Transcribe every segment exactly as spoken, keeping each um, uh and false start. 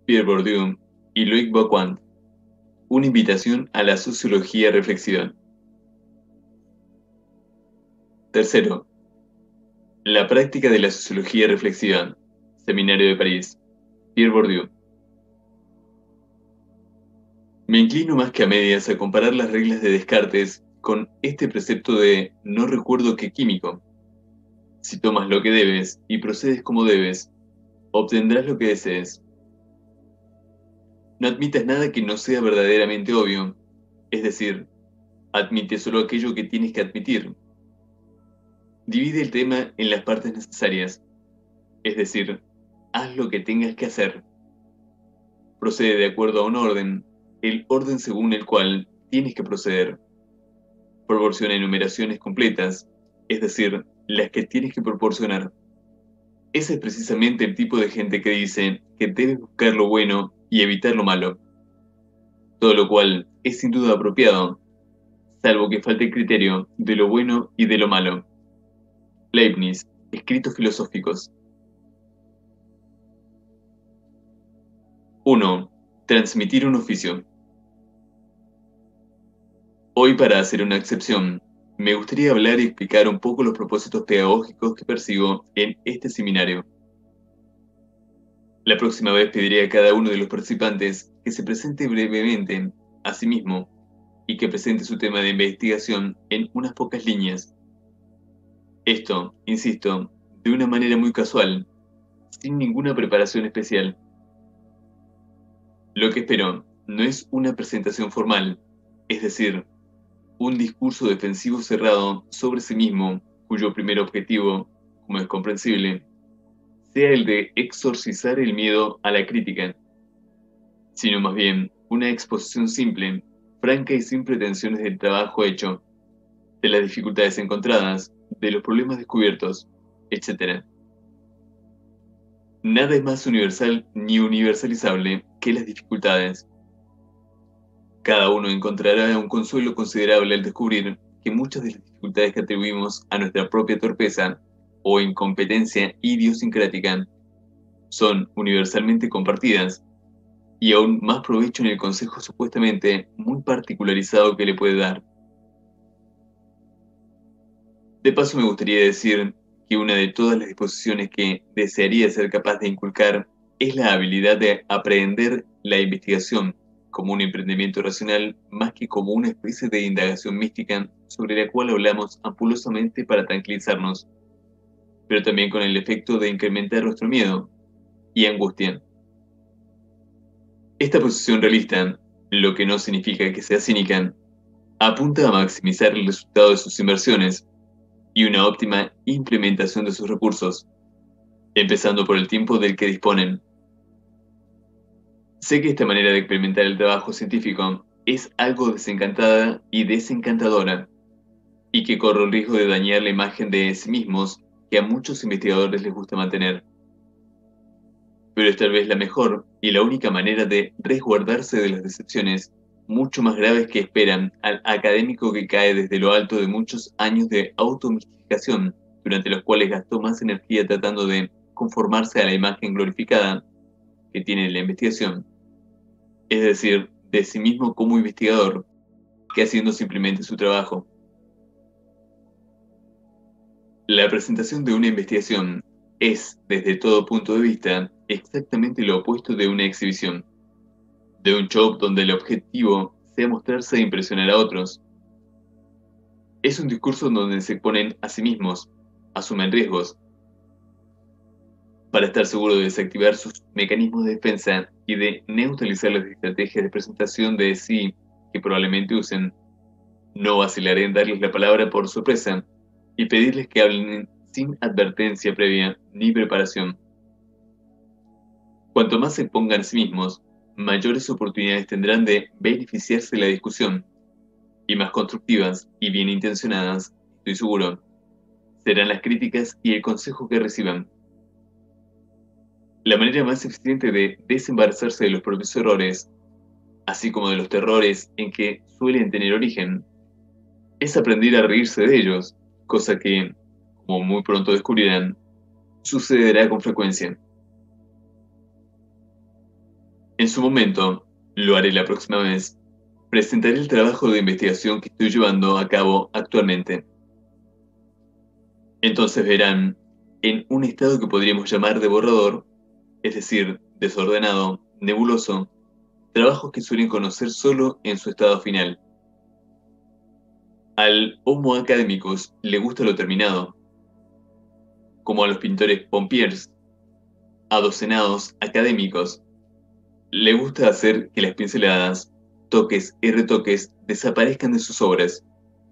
Pierre Bourdieu y Loïc Wacquant. Una invitación a la sociología reflexiva. Tercero, la práctica de la sociología reflexiva. Seminario de París. Pierre Bourdieu. Me inclino más que a medias a comparar las reglas de Descartes con este precepto de no recuerdo qué químico. Si tomas lo que debes y procedes como debes, obtendrás lo que desees. No admitas nada que no sea verdaderamente obvio, es decir, admite solo aquello que tienes que admitir. Divide el tema en las partes necesarias, es decir, haz lo que tengas que hacer. Procede de acuerdo a un orden, el orden según el cual tienes que proceder. Proporciona enumeraciones completas, es decir, las que tienes que proporcionar. Ese es precisamente el tipo de gente que dice que debes buscar lo bueno y evitar lo malo. Todo lo cual es sin duda apropiado, salvo que falte el criterio de lo bueno y de lo malo. Leibniz, Escritos filosóficos. uno. Transmitir un oficio. Hoy, para hacer una excepción, me gustaría hablar y explicar un poco los propósitos pedagógicos que persigo en este seminario. La próxima vez pediré a cada uno de los participantes que se presente brevemente a sí mismo y que presente su tema de investigación en unas pocas líneas. Esto, insisto, de una manera muy casual, sin ninguna preparación especial. Lo que espero no es una presentación formal, es decir, un discurso defensivo cerrado sobre sí mismo, cuyo primer objetivo, como es comprensible, sea el de exorcizar el miedo a la crítica, sino más bien una exposición simple, franca y sin pretensiones del trabajo hecho, de las dificultades encontradas, de los problemas descubiertos, etcétera. Nada es más universal ni universalizable que las dificultades. Cada uno encontrará un consuelo considerable al descubrir que muchas de las dificultades que atribuimos a nuestra propia torpeza o incompetencia idiosincrática son universalmente compartidas, y aún más provecho en el consejo supuestamente muy particularizado que le puede dar. De paso, me gustaría decir que una de todas las disposiciones que desearía ser capaz de inculcar es la habilidad de aprehender la investigación como un emprendimiento racional más que como una especie de indagación mística sobre la cual hablamos ampulosamente para tranquilizarnos, pero también con el efecto de incrementar nuestro miedo y angustia. Esta posición realista, lo que no significa que sea cínica, apunta a maximizar el resultado de sus inversiones y una óptima implementación de sus recursos, empezando por el tiempo del que disponen. Sé que esta manera de experimentar el trabajo científico es algo desencantada y desencantadora, y que corre el riesgo de dañar la imagen de sí mismos que a muchos investigadores les gusta mantener. Pero es tal vez la mejor y la única manera de resguardarse de las decepciones mucho más graves que esperan al académico que cae desde lo alto de muchos años de automistificación, durante los cuales gastó más energía tratando de conformarse a la imagen glorificada que tiene la investigación, es decir, de sí mismo como investigador, que haciendo simplemente su trabajo. La presentación de una investigación es, desde todo punto de vista, exactamente lo opuesto de una exhibición, de un show donde el objetivo sea mostrarse e impresionar a otros. Es un discurso donde se exponen a sí mismos, asumen riesgos, para estar seguro de desactivar sus mecanismos de defensa y de neutralizar las estrategias de presentación de sí que probablemente usen. No vacilaré en darles la palabra por sorpresa y pedirles que hablen sin advertencia previa ni preparación. Cuanto más se expongan a sí mismos, mayores oportunidades tendrán de beneficiarse de la discusión, y más constructivas y bien intencionadas, estoy seguro, serán las críticas y el consejo que reciban. La manera más eficiente de desembarazarse de los propios errores, así como de los terrores en que suelen tener origen, es aprender a reírse de ellos, cosa que, como muy pronto descubrirán, sucederá con frecuencia. En su momento, lo haré la próxima vez, presentaré el trabajo de investigación que estoy llevando a cabo actualmente. Entonces verán, en un estado que podríamos llamar de borrador, es decir, desordenado, nebuloso, trabajos que suelen conocer solo en su estado final. Al Homo academicus le gusta lo terminado, como a los pintores pompiers, adocenados académicos. Le gusta hacer que las pinceladas, toques y retoques desaparezcan de sus obras.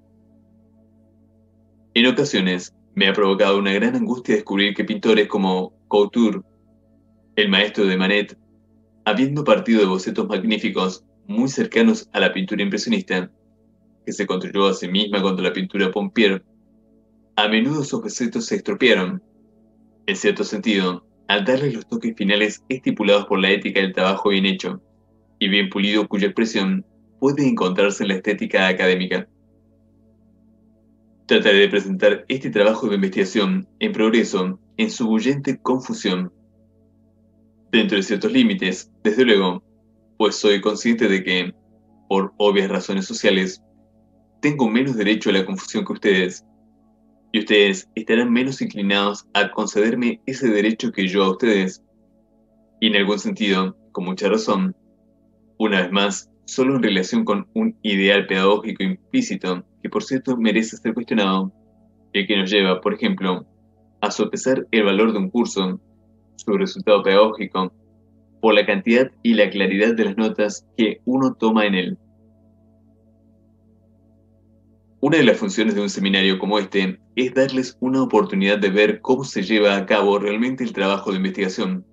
En ocasiones, me ha provocado una gran angustia descubrir que pintores como Couture, el maestro de Manet, habiendo partido de bocetos magníficos muy cercanos a la pintura impresionista, que se construyó a sí misma contra la pintura Pompier, a menudo sus bocetos se estropearon, en cierto sentido, al darles los toques finales estipulados por la ética del trabajo bien hecho y bien pulido, cuya expresión puede encontrarse en la estética académica. Trataré de presentar este trabajo de investigación en progreso en su bullente confusión, dentro de ciertos límites, desde luego, pues soy consciente de que, por obvias razones sociales, tengo menos derecho a la confusión que ustedes, y ustedes estarán menos inclinados a concederme ese derecho que yo a ustedes, y en algún sentido, con mucha razón, una vez más, solo en relación con un ideal pedagógico implícito, que por cierto merece ser cuestionado, el que nos lleva, por ejemplo, a sopesar el valor de un curso, su resultado pedagógico, por la cantidad y la claridad de las notas que uno toma en él. Una de las funciones de un seminario como este es darles una oportunidad de ver cómo se lleva a cabo realmente el trabajo de investigación.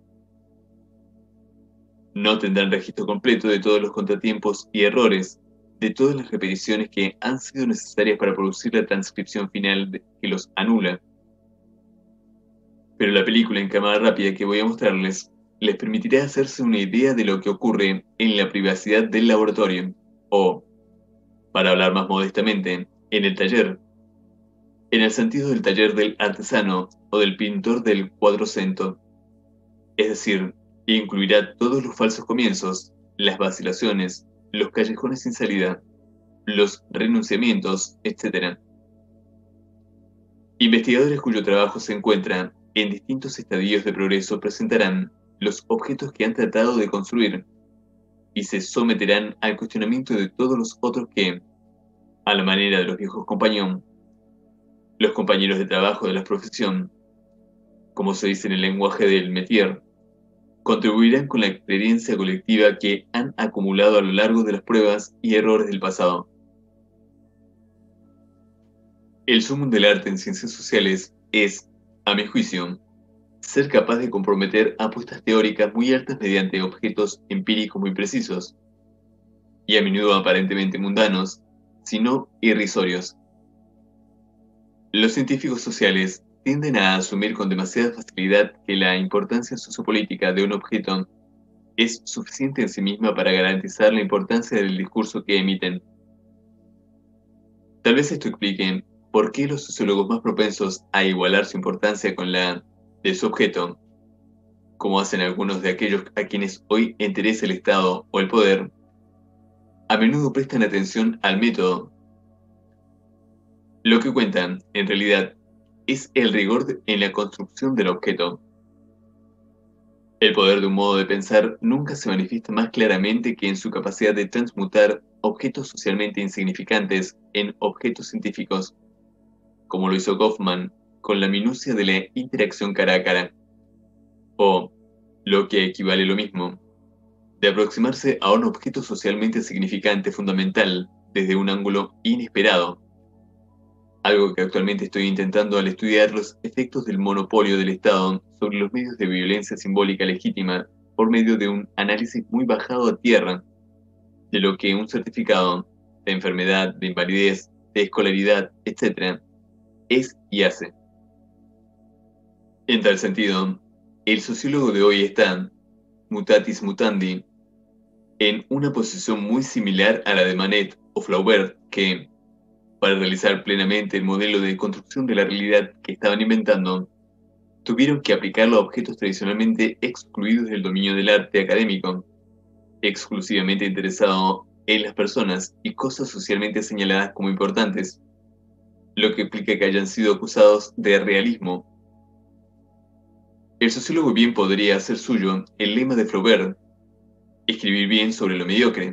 No tendrán registro completo de todos los contratiempos y errores, de todas las repeticiones que han sido necesarias para producir la transcripción final de- que los anula. Pero la película en cámara rápida que voy a mostrarles les permitirá hacerse una idea de lo que ocurre en la privacidad del laboratorio, o, para hablar más modestamente, en el taller, en el sentido del taller del artesano o del pintor del cuatrocento. Es decir, incluirá todos los falsos comienzos, las vacilaciones, los callejones sin salida, los renunciamientos, etcétera. Investigadores cuyo trabajo se encuentra en distintos estadios de progreso presentarán los objetos que han tratado de construir y se someterán al cuestionamiento de todos los otros que, a la manera de los viejos compañón, los compañeros de trabajo de la profesión, como se dice en el lenguaje del métier, contribuirán con la experiencia colectiva que han acumulado a lo largo de las pruebas y errores del pasado. El sumum del arte en ciencias sociales es, a mi juicio, ser capaz de comprometer apuestas teóricas muy altas mediante objetos empíricos muy precisos, y a menudo aparentemente mundanos, sino irrisorios. Los científicos sociales tienden a asumir con demasiada facilidad que la importancia sociopolítica de un objeto es suficiente en sí misma para garantizar la importancia del discurso que emiten. Tal vez esto explique por qué los sociólogos más propensos a igualar su importancia con la de su objeto, como hacen algunos de aquellos a quienes hoy interesa el Estado o el poder, a menudo prestan atención al método. Lo que cuentan, en realidad, es el rigor de- en la construcción del objeto. El poder de un modo de pensar nunca se manifiesta más claramente que en su capacidad de transmutar objetos socialmente insignificantes en objetos científicos, como lo hizo Goffman con la minucia de la interacción cara a cara, o, lo que equivale lo mismo, de aproximarse a un objeto socialmente significante fundamental desde un ángulo inesperado, algo que actualmente estoy intentando al estudiar los efectos del monopolio del Estado sobre los medios de violencia simbólica legítima por medio de un análisis muy bajado a tierra de lo que un certificado de enfermedad, de invalidez, de escolaridad, etcétera, es y hace. En tal sentido, el sociólogo de hoy está, mutatis mutandi, en una posición muy similar a la de Manet o Flaubert, que, para realizar plenamente el modelo de construcción de la realidad que estaban inventando, tuvieron que aplicarlo a objetos tradicionalmente excluidos del dominio del arte académico, exclusivamente interesado en las personas y cosas socialmente señaladas como importantes, lo que implica que hayan sido acusados de realismo. El sociólogo bien podría hacer suyo el lema de Flaubert: escribir bien sobre lo mediocre.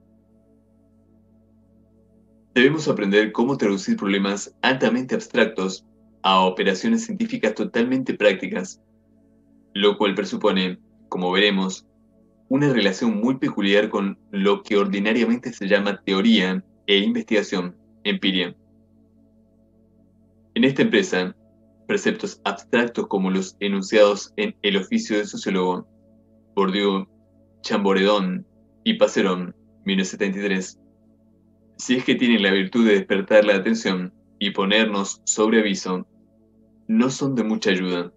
Debemos aprender cómo traducir problemas altamente abstractos a operaciones científicas totalmente prácticas, lo cual presupone, como veremos, una relación muy peculiar con lo que ordinariamente se llama teoría e investigación, empiria. En esta empresa, preceptos abstractos como los enunciados en El oficio del sociólogo, Bourdieu, Chamboredón y Passeron, mil novecientos setenta y tres, si es que tienen la virtud de despertar la atención y ponernos sobre aviso, no son de mucha ayuda.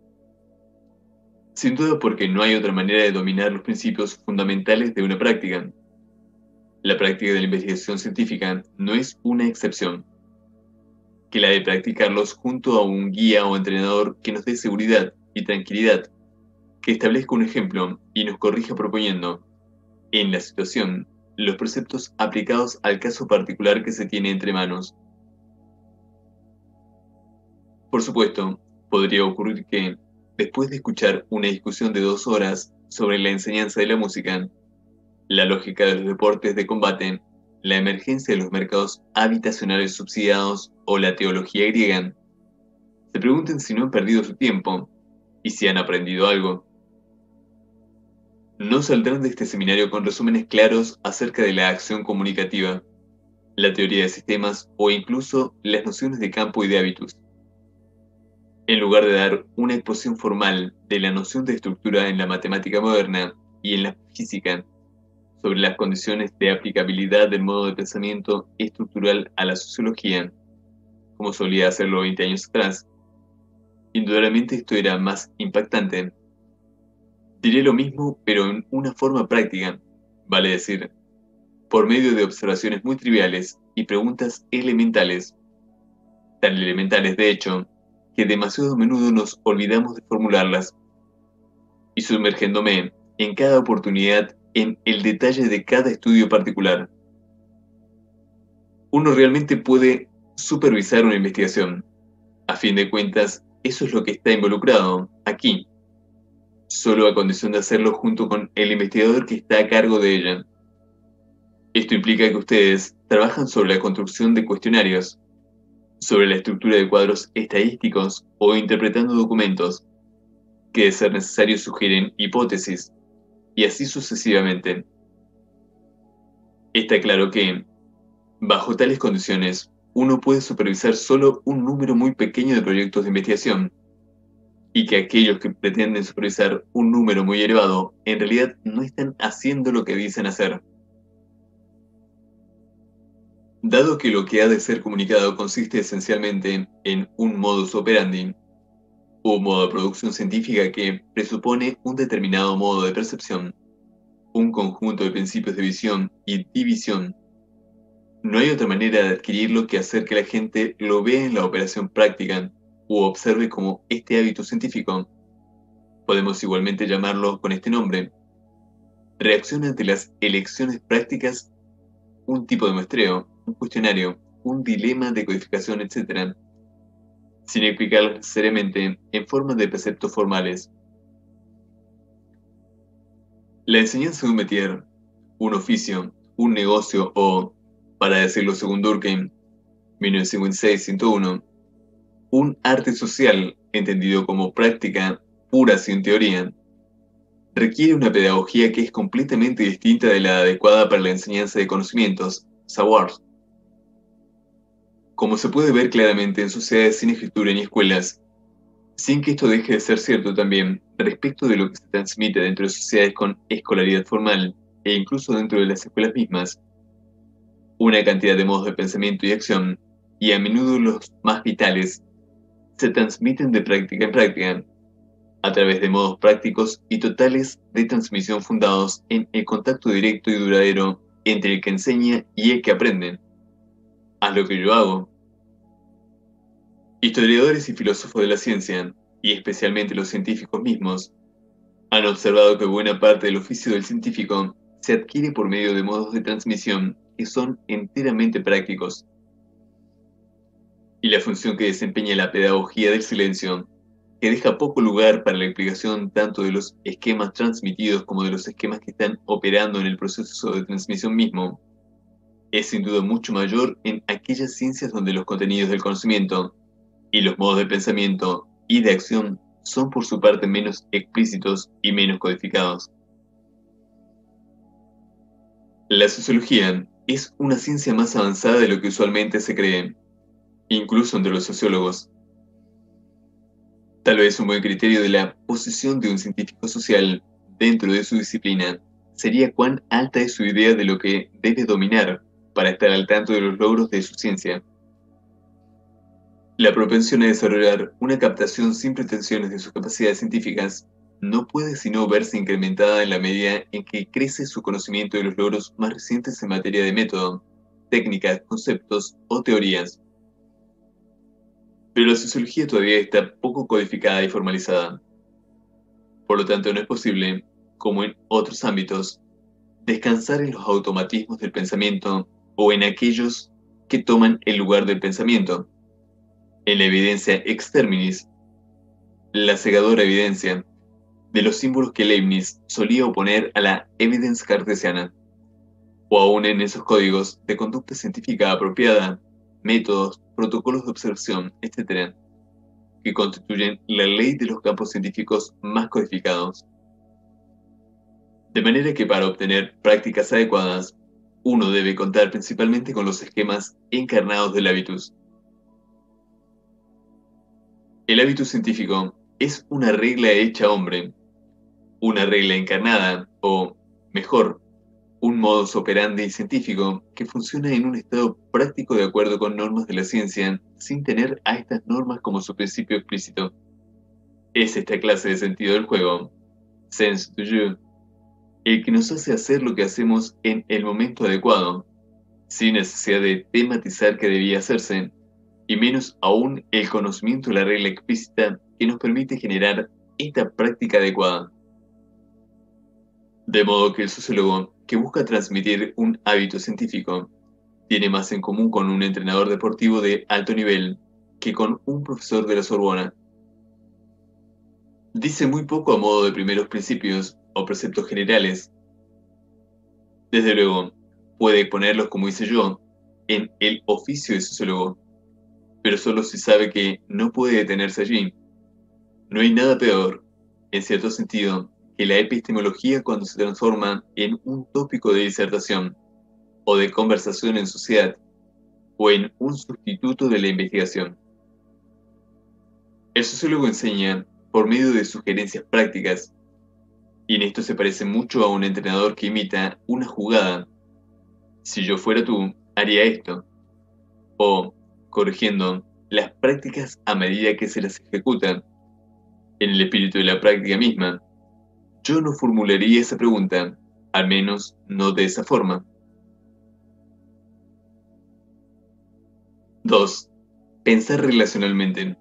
Sin duda porque no hay otra manera de dominar los principios fundamentales de una práctica. La práctica de la investigación científica no es una excepción, que la de practicarlos junto a un guía o entrenador que nos dé seguridad y tranquilidad, que establezca un ejemplo y nos corrija proponiendo, en la situación, los preceptos aplicados al caso particular que se tiene entre manos. Por supuesto, podría ocurrir que, después de escuchar una discusión de dos horas sobre la enseñanza de la música, la lógica de los deportes de combate, la emergencia de los mercados habitacionales subsidiados o la teología griega, se pregunten si no han perdido su tiempo y si han aprendido algo. No saldrán de este seminario con resúmenes claros acerca de la acción comunicativa, la teoría de sistemas o incluso las nociones de campo y de hábitus. En lugar de dar una exposición formal de la noción de estructura en la matemática moderna y en la física, sobre las condiciones de aplicabilidad del modo de pensamiento estructural a la sociología, como solía hacerlo veinte años atrás, indudablemente esto era más impactante. Diré lo mismo, pero en una forma práctica, vale decir, por medio de observaciones muy triviales y preguntas elementales, tan elementales de hecho, que demasiado a menudo nos olvidamos de formularlas, y sumergiéndome en cada oportunidad en el detalle de cada estudio particular. Uno realmente puede supervisar una investigación. A fin de cuentas, eso es lo que está involucrado aquí, solo a condición de hacerlo junto con el investigador que está a cargo de ella. Esto implica que ustedes trabajan sobre la construcción de cuestionarios, sobre la estructura de cuadros estadísticos o interpretando documentos, que de ser necesario sugieren hipótesis, y así sucesivamente. Está claro que, bajo tales condiciones, uno puede supervisar solo un número muy pequeño de proyectos de investigación, y que aquellos que pretenden supervisar un número muy elevado en realidad no están haciendo lo que dicen hacer. Dado que lo que ha de ser comunicado consiste esencialmente en un modus operandi, un modo de producción científica que presupone un determinado modo de percepción, un conjunto de principios de visión y división, no hay otra manera de adquirirlo que hacer que la gente lo vea en la operación práctica u observe como este hábito científico. Podemos igualmente llamarlo con este nombre: reacción ante las elecciones prácticas, un tipo de muestreo, un cuestionario, un dilema de codificación, etcétera, sin explicar necesariamente en forma de preceptos formales. La enseñanza de un métier, un oficio, un negocio o, para decirlo según Durkheim, mil novecientos cincuenta y seis, ciento uno, un arte social, entendido como práctica pura sin teoría, requiere una pedagogía que es completamente distinta de la adecuada para la enseñanza de conocimientos, savoir. Como se puede ver claramente en sociedades sin escritura ni escuelas, sin que esto deje de ser cierto también respecto de lo que se transmite dentro de sociedades con escolaridad formal e incluso dentro de las escuelas mismas, una cantidad de modos de pensamiento y acción, y a menudo los más vitales, se transmiten de práctica en práctica, a través de modos prácticos y totales de transmisión fundados en el contacto directo y duradero entre el que enseña y el que aprende. Haz lo que yo hago. Historiadores y filósofos de la ciencia, y especialmente los científicos mismos, han observado que buena parte del oficio del científico se adquiere por medio de modos de transmisión que son enteramente prácticos. Y la función que desempeña la pedagogía del silencio, que deja poco lugar para la explicación tanto de los esquemas transmitidos como de los esquemas que están operando en el proceso de transmisión mismo, es sin duda mucho mayor en aquellas ciencias donde los contenidos del conocimiento y los modos de pensamiento y de acción son por su parte menos explícitos y menos codificados. La sociología es una ciencia más avanzada de lo que usualmente se cree, incluso entre los sociólogos. Tal vez un buen criterio de la posición de un científico social dentro de su disciplina sería cuán alta es su idea de lo que debe dominar para estar al tanto de los logros de su ciencia. La propensión a desarrollar una captación sin pretensiones de sus capacidades científicas no puede sino verse incrementada en la medida en que crece su conocimiento de los logros más recientes en materia de método, técnicas, conceptos o teorías. Pero la sociología todavía está poco codificada y formalizada. Por lo tanto, no es posible, como en otros ámbitos, descansar en los automatismos del pensamiento o en aquellos que toman el lugar del pensamiento, en la evidencia exterminis, la cegadora evidencia de los símbolos que Leibniz solía oponer a la evidence cartesiana, o aún en esos códigos de conducta científica apropiada, métodos, protocolos de observación, etcétera, que constituyen la ley de los campos científicos más codificados. De manera que para obtener prácticas adecuadas, uno debe contar principalmente con los esquemas encarnados del hábitus. El hábitus científico es una regla hecha hombre, una regla encarnada, o, mejor, un modus operandi científico que funciona en un estado práctico de acuerdo con normas de la ciencia, sin tener a estas normas como su principio explícito. Es esta clase de sentido del juego, sens du jeu, el que nos hace hacer lo que hacemos en el momento adecuado, sin necesidad de tematizar qué debía hacerse, y menos aún el conocimiento de la regla explícita que nos permite generar esta práctica adecuada. De modo que el sociólogo que busca transmitir un hábito científico tiene más en común con un entrenador deportivo de alto nivel que con un profesor de la Sorbona. Dice muy poco a modo de primeros principios o preceptos generales. Desde luego, puede ponerlos, como hice yo, en el oficio de sociólogo, pero solo si sabe que no puede detenerse allí. No hay nada peor, en cierto sentido, que la epistemología cuando se transforma en un tópico de disertación, o de conversación en sociedad, o en un sustituto de la investigación. El sociólogo enseña por medio de sugerencias prácticas, y en esto se parece mucho a un entrenador que imita una jugada. Si yo fuera tú, haría esto. O, corrigiendo, las prácticas a medida que se las ejecutan. En el espíritu de la práctica misma, yo no formularía esa pregunta, al menos no de esa forma. dos. Pensar relacionalmente.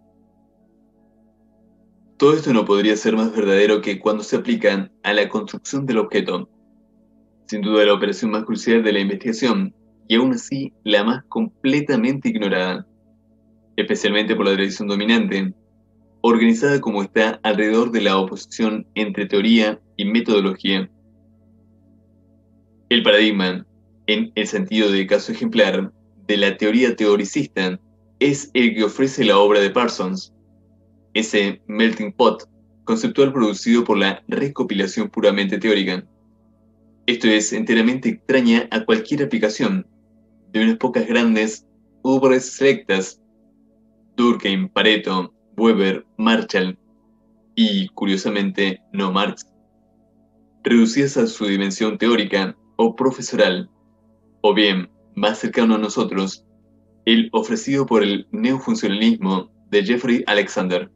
Todo esto no podría ser más verdadero que cuando se aplica a la construcción del objeto. Sin duda la operación más crucial de la investigación, y aún así la más completamente ignorada, especialmente por la tradición dominante, organizada como está alrededor de la oposición entre teoría y metodología. El paradigma, en el sentido de caso ejemplar, de la teoría teoricista, es el que ofrece la obra de Parsons, ese melting pot conceptual producido por la recopilación puramente teórica. Esto es enteramente extraña a cualquier aplicación de unas pocas grandes obras selectas, Durkheim, Pareto, Weber, Marshall y, curiosamente, no Marx, reducidas a su dimensión teórica o profesoral, o bien, más cercano a nosotros, el ofrecido por el neofuncionalismo de Jeffrey Alexander.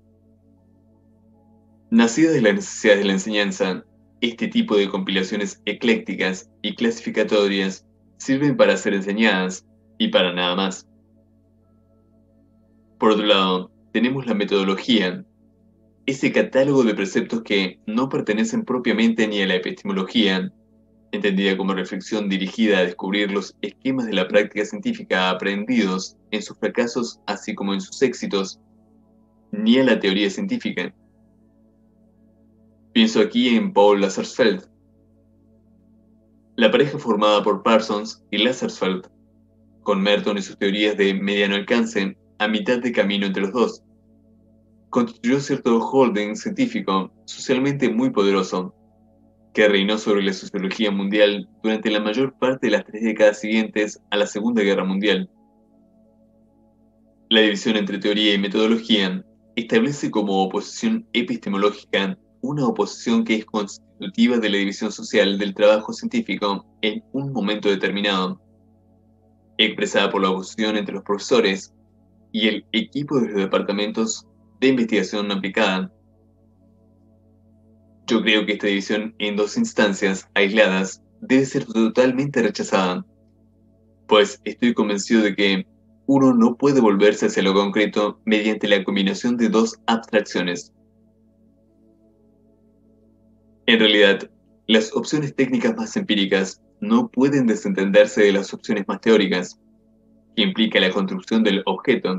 Nacida de las necesidades de la enseñanza, este tipo de compilaciones eclécticas y clasificatorias sirven para ser enseñadas y para nada más. Por otro lado, tenemos la metodología, ese catálogo de preceptos que no pertenecen propiamente ni a la epistemología, entendida como reflexión dirigida a descubrir los esquemas de la práctica científica aprendidos en sus fracasos así como en sus éxitos, ni a la teoría científica. Pienso aquí en Paul Lazarsfeld, la pareja formada por Parsons y Lazarsfeld, con Merton y sus teorías de mediano alcance a mitad de camino entre los dos. Constituyó cierto holding científico socialmente muy poderoso, que reinó sobre la sociología mundial durante la mayor parte de las tres décadas siguientes a la Segunda Guerra Mundial. La división entre teoría y metodología establece como oposición epistemológica una oposición que es constitutiva de la división social del trabajo científico en un momento determinado, expresada por la oposición entre los profesores y el equipo de los departamentos de investigación aplicada. Yo creo que esta división en dos instancias aisladas debe ser totalmente rechazada, pues estoy convencido de que uno no puede volverse hacia lo concreto mediante la combinación de dos abstracciones. En realidad, las opciones técnicas más empíricas no pueden desentenderse de las opciones más teóricas, que implica la construcción del objeto.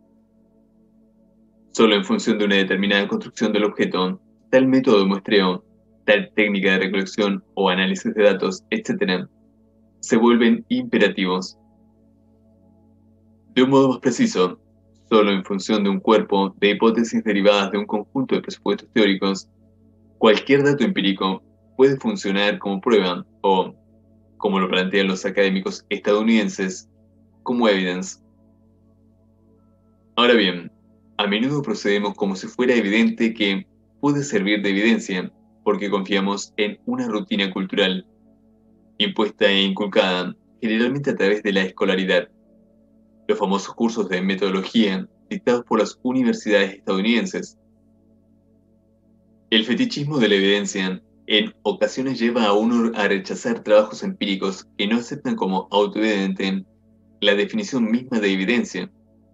Solo en función de una determinada construcción del objeto, tal método de muestreo, tal técnica de recolección o análisis de datos, etcétera, se vuelven imperativos. De un modo más preciso, solo en función de un cuerpo de hipótesis derivadas de un conjunto de presupuestos teóricos, cualquier dato empírico puede funcionar como prueba o, como lo plantean los académicos estadounidenses, como evidence. Ahora bien, a menudo procedemos como si fuera evidente que puede servir de evidencia, porque confiamos en una rutina cultural, impuesta e inculcada generalmente a través de la escolaridad. Los famosos cursos de metodología dictados por las universidades estadounidenses. El fetichismo de la evidencia en ocasiones lleva a uno a rechazar trabajos empíricos que no aceptan como autoevidente la definición misma de evidencia.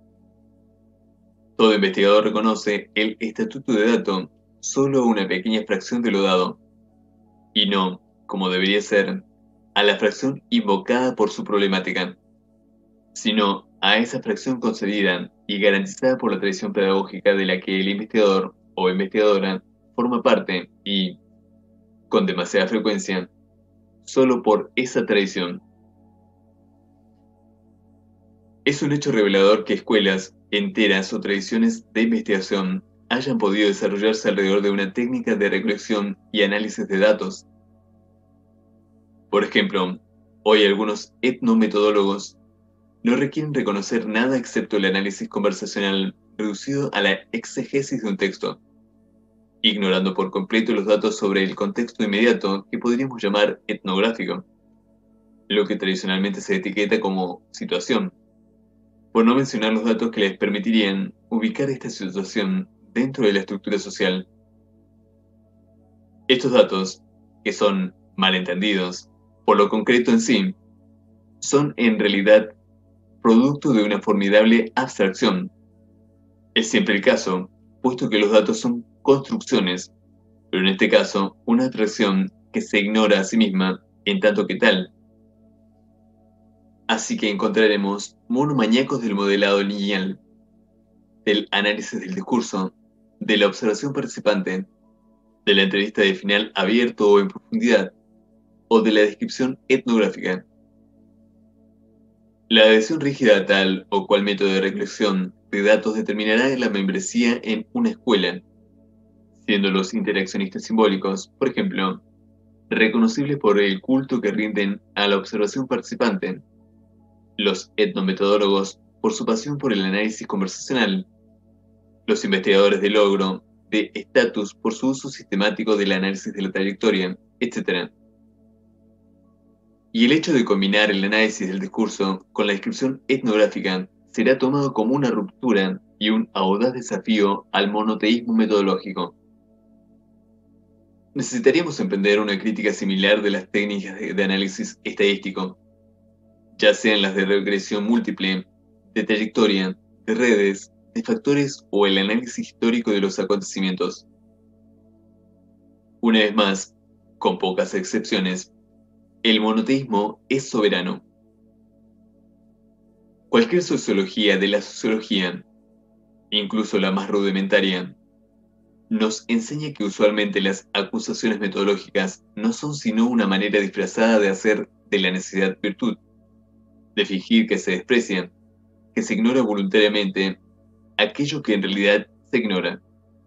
Todo investigador reconoce el estatuto de dato solo a una pequeña fracción de lo dado, y no, como debería ser, a la fracción invocada por su problemática, sino a esa fracción concedida y garantizada por la tradición pedagógica de la que el investigador o investigadora forma parte y, con demasiada frecuencia, solo por esa tradición. Es un hecho revelador que escuelas enteras o tradiciones de investigación hayan podido desarrollarse alrededor de una técnica de recolección y análisis de datos. Por ejemplo, hoy algunos etnometodólogos no requieren reconocer nada excepto el análisis conversacional reducido a la exegesis de un texto, ignorando por completo los datos sobre el contexto inmediato que podríamos llamar etnográfico, lo que tradicionalmente se etiqueta como situación, por no mencionar los datos que les permitirían ubicar esta situación dentro de la estructura social. Estos datos, que son malentendidos por lo concreto en sí, son en realidad producto de una formidable abstracción. Es siempre el caso, puesto que los datos son construcciones, pero en este caso una abstracción que se ignora a sí misma en tanto que tal. Así que encontraremos monomaníacos del modelado lineal, del análisis del discurso, de la observación participante, de la entrevista de final abierto o en profundidad, o de la descripción etnográfica. La adhesión rígida a tal o cual método de recolección de datos determinará la membresía en una escuela, siendo los interaccionistas simbólicos, por ejemplo, reconocibles por el culto que rinden a la observación participante, los etnometodólogos por su pasión por el análisis conversacional, los investigadores de logro, de estatus por su uso sistemático del análisis de la trayectoria, etcétera. Y el hecho de combinar el análisis del discurso con la descripción etnográfica será tomado como una ruptura y un audaz desafío al monoteísmo metodológico. Necesitaríamos emprender una crítica similar de las técnicas de, de análisis estadístico, ya sean las de regresión múltiple, de trayectoria, de redes, de factores o el análisis histórico de los acontecimientos. Una vez más, con pocas excepciones, El monoteísmo es soberano. Cualquier sociología de la sociología, incluso la más rudimentaria, nos enseña que usualmente las acusaciones metodológicas no son sino una manera disfrazada de hacer de la necesidad virtud, de fingir que se desprecia, que se ignora voluntariamente aquello que en realidad se ignora.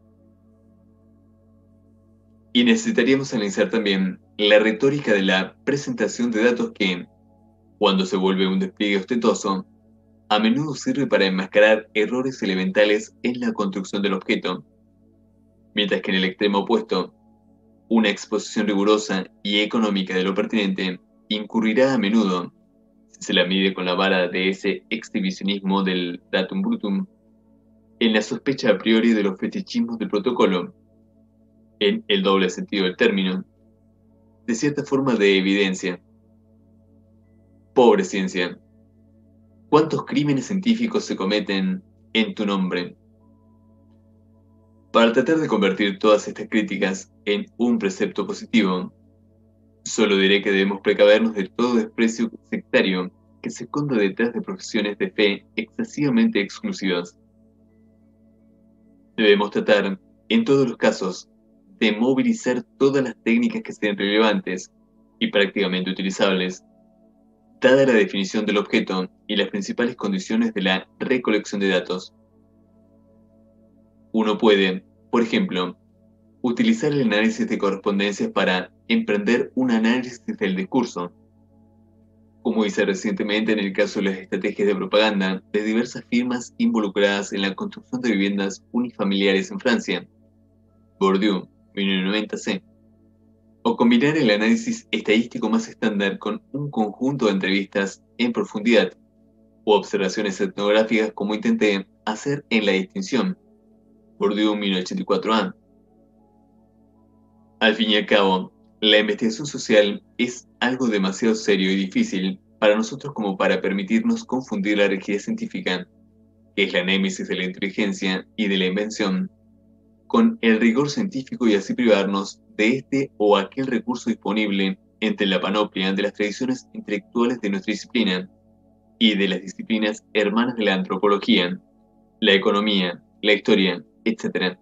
Y necesitaríamos analizar también la retórica de la presentación de datos que, cuando se vuelve un despliegue ostentoso, a menudo sirve para enmascarar errores elementales en la construcción del objeto, mientras que en el extremo opuesto, una exposición rigurosa y económica de lo pertinente incurrirá a menudo, si se la mide con la vara de ese exhibicionismo del datum brutum, en la sospecha a priori de los fetichismos del protocolo, en el doble sentido del término, de cierta forma de evidencia. Pobre ciencia, ¿cuántos crímenes científicos se cometen en tu nombre? Para tratar de convertir todas estas críticas en un precepto positivo, solo diré que debemos precavernos de todo desprecio sectario que se esconda detrás de profesiones de fe excesivamente exclusivas. Debemos tratar, en todos los casos, de movilizar todas las técnicas que sean relevantes y prácticamente utilizables, dada la definición del objeto y las principales condiciones de la recolección de datos. Uno puede, por ejemplo, utilizar el análisis de correspondencias para emprender un análisis del discurso, como hice recientemente en el caso de las estrategias de propaganda de diversas firmas involucradas en la construcción de viviendas unifamiliares en Francia, Bourdieu, mil novecientos noventa C, o combinar el análisis estadístico más estándar con un conjunto de entrevistas en profundidad o observaciones etnográficas como intenté hacer en La Distinción, Bourdieu mil novecientos ochenta y cuatro A. Al fin y al cabo, la investigación social es algo demasiado serio y difícil para nosotros como para permitirnos confundir la rigidez científica, que es la némesis de la inteligencia y de la invención, con el rigor científico y así privarnos de este o aquel recurso disponible entre la panoplia de las tradiciones intelectuales de nuestra disciplina y de las disciplinas hermanas de la antropología, la economía, la historia, etcétera.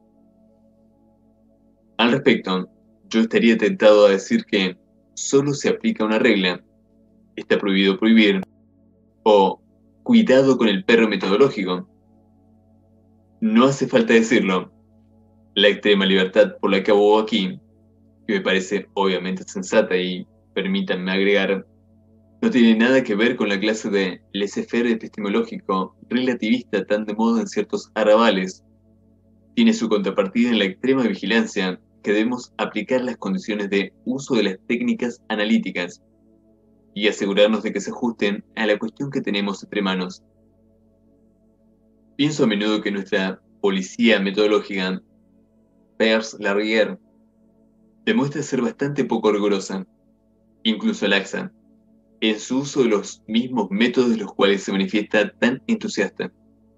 Al respecto, yo estaría tentado a decir que solo se aplica una regla, está prohibido prohibir, o cuidado con el perro metodológico. No hace falta decirlo, la extrema libertad por la que abogo aquí, que me parece obviamente sensata y permítanme agregar, no tiene nada que ver con la clase de laissez-faire epistemológico relativista tan de moda en ciertos arrabales. Tiene su contrapartida en la extrema vigilancia que debemos aplicar las condiciones de uso de las técnicas analíticas y asegurarnos de que se ajusten a la cuestión que tenemos entre manos. Pienso a menudo que nuestra policía metodológica, Peirce Larrière, demuestra ser bastante poco rigurosa, incluso laxa, en su uso de los mismos métodos de los cuales se manifiesta tan entusiasta.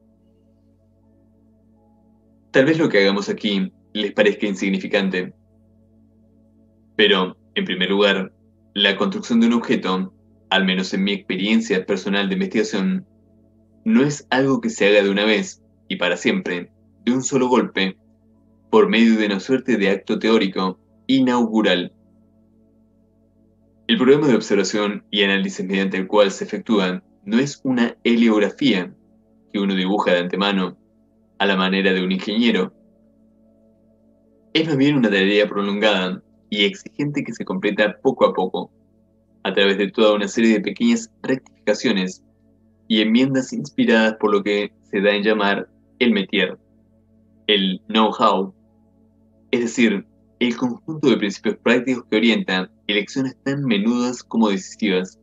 Tal vez lo que hagamos aquí les parezca insignificante, pero, en primer lugar, la construcción de un objeto, al menos en mi experiencia personal de investigación, no es algo que se haga de una vez y para siempre, de un solo golpe, por medio de una suerte de acto teórico inaugural. El programa de observación y análisis mediante el cual se efectúa no es una heliografía que uno dibuja de antemano a la manera de un ingeniero. Es más bien una tarea prolongada y exigente que se completa poco a poco, a través de toda una serie de pequeñas rectificaciones y enmiendas inspiradas por lo que se da en llamar el métier, el know-how, es decir, el conjunto de principios prácticos que orientan elecciones tan menudas como decisivas.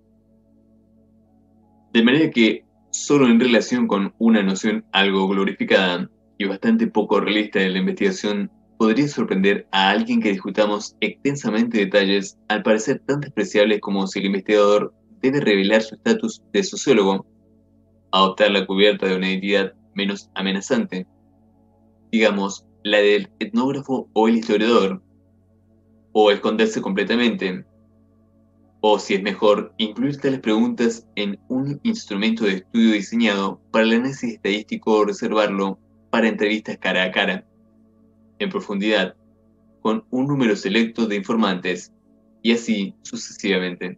De manera que, solo en relación con una noción algo glorificada y bastante poco realista de la investigación, podría sorprender a alguien que discutamos extensamente detalles al parecer tan despreciables como si el investigador debe revelar su estatus de sociólogo, adoptar la cubierta de una identidad menos amenazante, digamos, la del etnógrafo o el historiador, o esconderse completamente, O si es mejor, incluir tales preguntas en un instrumento de estudio diseñado para el análisis estadístico o reservarlo para entrevistas cara a cara, en profundidad, con un número selecto de informantes, y así sucesivamente.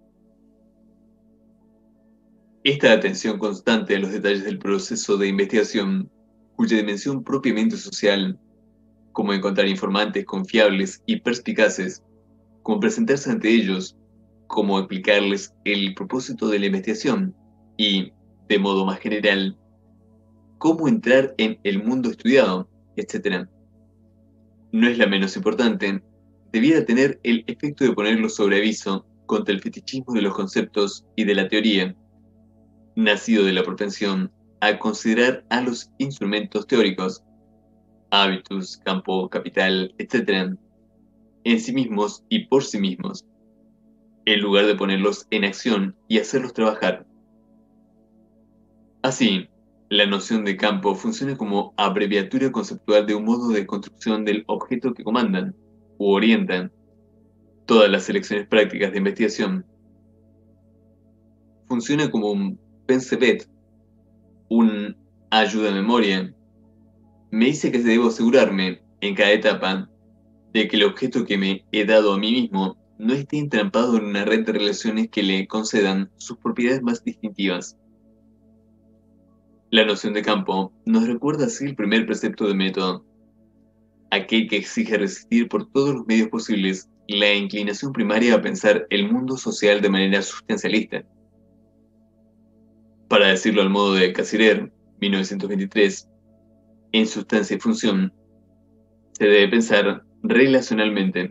Esta atención constante a los detalles del proceso de investigación, cuya dimensión propiamente social, como encontrar informantes confiables y perspicaces, como presentarse ante ellos, como explicarles el propósito de la investigación y, de modo más general, cómo entrar en el mundo estudiado, etcétera. No es la menos importante, debiera tener el efecto de ponerlo sobre aviso contra el fetichismo de los conceptos y de la teoría, nacido de la propensión a considerar a los instrumentos teóricos, hábitus, campo, capital, etcétera, en sí mismos y por sí mismos, en lugar de ponerlos en acción y hacerlos trabajar. Así, la noción de campo funciona como abreviatura conceptual de un modo de construcción del objeto que comandan u orientan todas las selecciones prácticas de investigación. Funciona como un pensepet, un ayuda a memoria. Me dice que debo asegurarme, en cada etapa, de que el objeto que me he dado a mí mismo no esté entrampado en una red de relaciones que le concedan sus propiedades más distintivas. La noción de campo nos recuerda así el primer precepto de método, aquel que exige resistir por todos los medios posibles la inclinación primaria a pensar el mundo social de manera sustancialista. Para decirlo al modo de Cassirer, mil novecientos veintitrés, en sustancia y función, se debe pensar relacionalmente.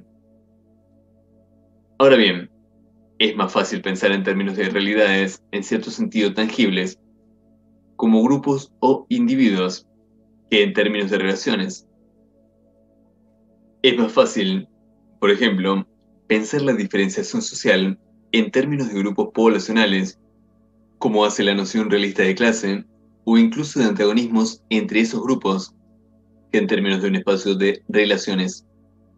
Ahora bien, es más fácil pensar en términos de realidades, en cierto sentido tangibles, como grupos o individuos, que en términos de relaciones. Es más fácil, por ejemplo, pensar la diferenciación social en términos de grupos poblacionales, como hace la noción realista de clase, o incluso de antagonismos entre esos grupos, que en términos de un espacio de relaciones.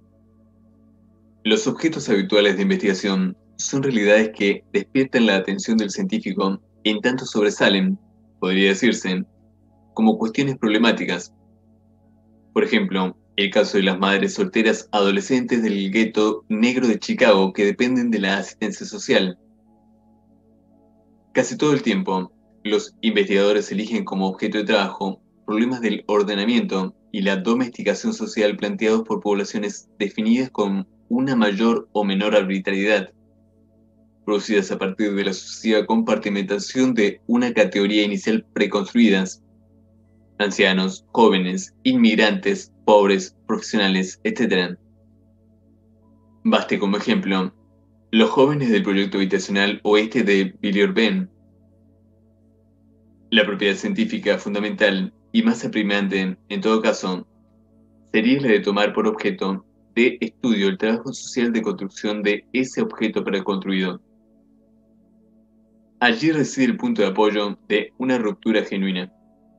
Los objetos habituales de investigación son realidades que despiertan la atención del científico en tanto sobresalen, podría decirse, como cuestiones problemáticas. Por ejemplo, el caso de las madres solteras adolescentes del gueto negro de Chicago que dependen de la asistencia social. Casi todo el tiempo, los investigadores eligen como objeto de trabajo problemas del ordenamiento y la domesticación social planteados por poblaciones definidas con una mayor o menor arbitrariedad, producidas a partir de la sucesiva compartimentación de una categoría inicial preconstruidas: ancianos, jóvenes, inmigrantes, pobres, profesionales, etcétera. Baste como ejemplo los jóvenes del proyecto habitacional oeste de Villeurbanne. La propiedad científica fundamental y más apremiante, en todo caso, sería la de tomar por objeto de estudio el trabajo social de construcción de ese objeto preconstruido. Allí reside el punto de apoyo de una ruptura genuina.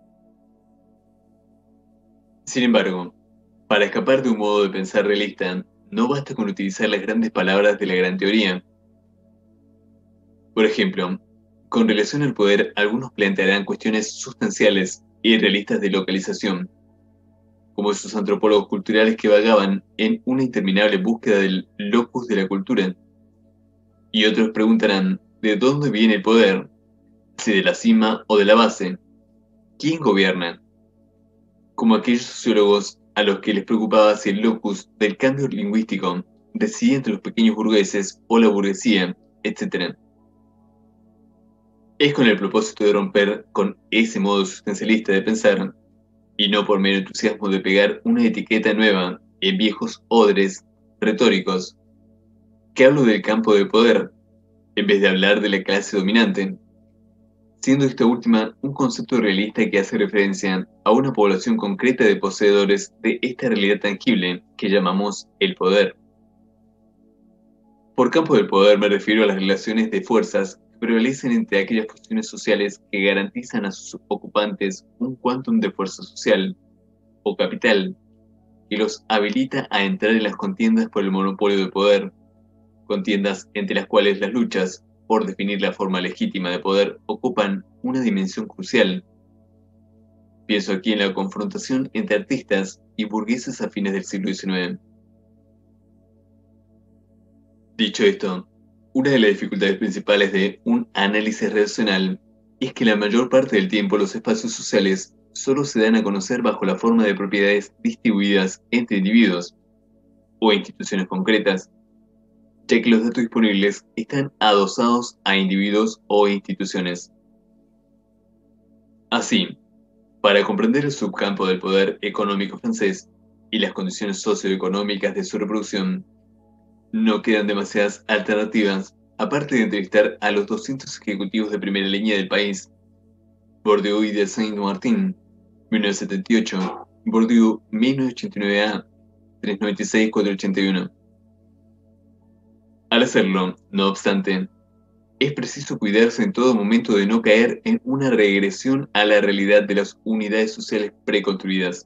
Sin embargo, para escapar de un modo de pensar realista, no basta con utilizar las grandes palabras de la gran teoría. Por ejemplo, con relación al poder, algunos plantearán cuestiones sustanciales y realistas de localización, como esos antropólogos culturales que vagaban en una interminable búsqueda del locus de la cultura. Y otros preguntarán, ¿de dónde viene el poder? ¿Si de la cima o de la base? ¿Quién gobierna? Como aquellos sociólogos a los que les preocupaba si el locus del cambio lingüístico residía entre los pequeños burgueses o la burguesía, etcétera. Es con el propósito de romper con ese modo sustancialista de pensar, y no por mero entusiasmo de pegar una etiqueta nueva en viejos odres retóricos, que hablo del campo de poder, en vez de hablar de la clase dominante, siendo esta última un concepto realista que hace referencia a una población concreta de poseedores de esta realidad tangible que llamamos el poder. Por campo del poder me refiero a las relaciones de fuerzas que prevalecen entre aquellas funciones sociales que garantizan a sus ocupantes un quantum de fuerza social, o capital, que los habilita a entrar en las contiendas por el monopolio de poder, contiendas entre las cuales las luchas por definir la forma legítima de poder ocupan una dimensión crucial. Pienso aquí en la confrontación entre artistas y burgueses a fines del siglo diecinueve. Dicho esto, una de las dificultades principales de un análisis racional es que la mayor parte del tiempo los espacios sociales solo se dan a conocer bajo la forma de propiedades distribuidas entre individuos o instituciones concretas, ya que los datos disponibles están adosados a individuos o instituciones. Así, para comprender el subcampo del poder económico francés y las condiciones socioeconómicas de su reproducción, no quedan demasiadas alternativas, aparte de entrevistar a los doscientos ejecutivos de primera línea del país. Bourdieu y de Saint-Martin, mil novecientos setenta y ocho, Bourdieu, mil novecientos ochenta y nueve A, trescientos noventa y seis, cuatrocientos ochenta y uno. Al hacerlo, no obstante, es preciso cuidarse en todo momento de no caer en una regresión a la realidad de las unidades sociales preconstruidas.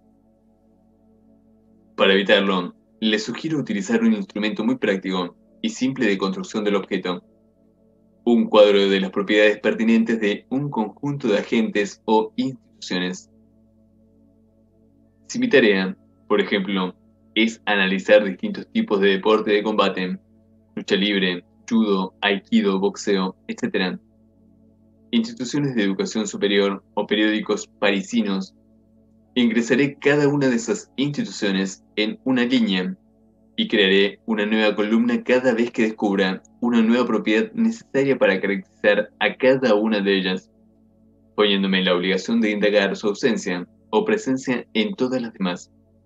Para evitarlo, les sugiero utilizar un instrumento muy práctico y simple de construcción del objeto: un cuadro de las propiedades pertinentes de un conjunto de agentes o instituciones. Si mi tarea, por ejemplo, es analizar distintos tipos de deporte de combate, lucha libre, judo, aikido, boxeo, etcétera, instituciones de educación superior o periódicos parisinos, ingresaré cada una de esas instituciones en una línea y crearé una nueva columna cada vez que descubra una nueva propiedad necesaria para caracterizar a cada una de ellas, poniéndome en la obligación de indagar su ausencia o presencia en todas las demás.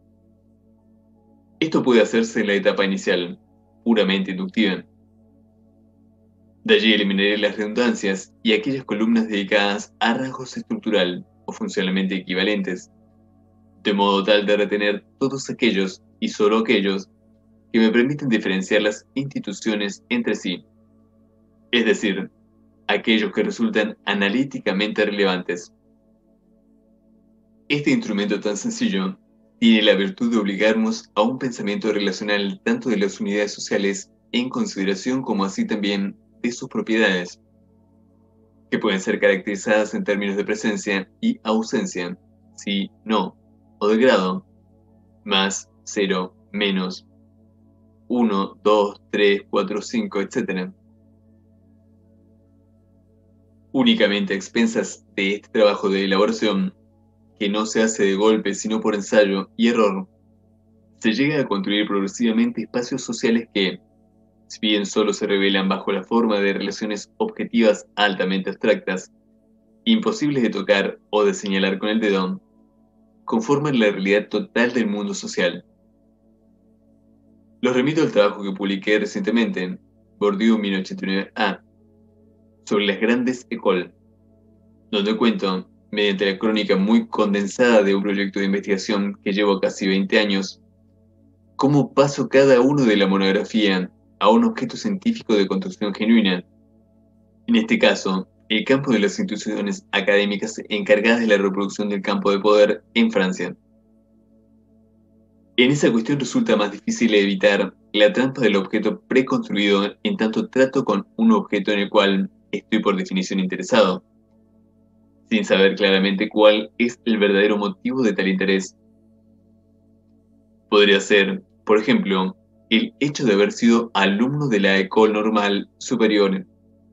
Esto puede hacerse en la etapa inicial, puramente inductiva. De allí eliminaré las redundancias y aquellas columnas dedicadas a rasgos estructural o funcionalmente equivalentes, de modo tal de retener todos aquellos y solo aquellos que me permiten diferenciar las instituciones entre sí, es decir, aquellos que resultan analíticamente relevantes. Este instrumento tan sencillo tiene la virtud de obligarnos a un pensamiento relacional tanto de las unidades sociales en consideración como así también de sus propiedades, que pueden ser caracterizadas en términos de presencia y ausencia, sí, no, o de grado, más, cero, menos, uno, dos, tres, cuatro, cinco, etcétera. Únicamente a expensas de este trabajo de elaboración, que no se hace de golpe sino por ensayo y error, se llega a construir progresivamente espacios sociales que, si bien solo se revelan bajo la forma de relaciones objetivas altamente abstractas, imposibles de tocar o de señalar con el dedo, conforman la realidad total del mundo social. Los remito al trabajo que publiqué recientemente, Bourdieu mil novecientos ochenta y nueve A, sobre las grandes écoles, donde cuento, mediante la crónica muy condensada de un proyecto de investigación que llevo casi veinte años, cómo paso cada uno de la monografía a un objeto científico de construcción genuina. En este caso, el campo de las instituciones académicas encargadas de la reproducción del campo de poder en Francia. En esa cuestión resulta más difícil evitar la trampa del objeto preconstruido en tanto trato con un objeto en el cual estoy por definición interesado, sin saber claramente cuál es el verdadero motivo de tal interés. Podría ser, por ejemplo, el hecho de haber sido alumno de la École Normale Supérieure.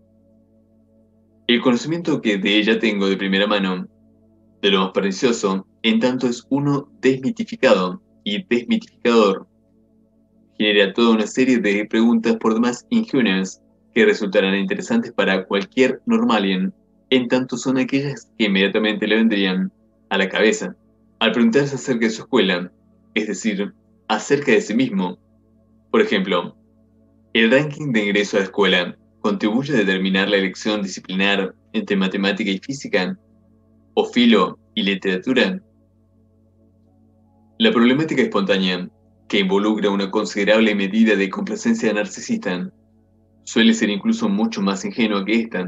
El conocimiento que de ella tengo de primera mano, de lo más precioso, en tanto es uno desmitificado y desmitificador, genera toda una serie de preguntas por demás ingenuas que resultarán interesantes para cualquier normalien, en tanto son aquellas que inmediatamente le vendrían a la cabeza. Al preguntarse acerca de su escuela, es decir, acerca de sí mismo, por ejemplo, ¿el ranking de ingreso a la escuela contribuye a determinar la elección disciplinar entre matemática y física, o filo y literatura? La problemática espontánea, que involucra una considerable medida de complacencia narcisista, suele ser incluso mucho más ingenua que esta.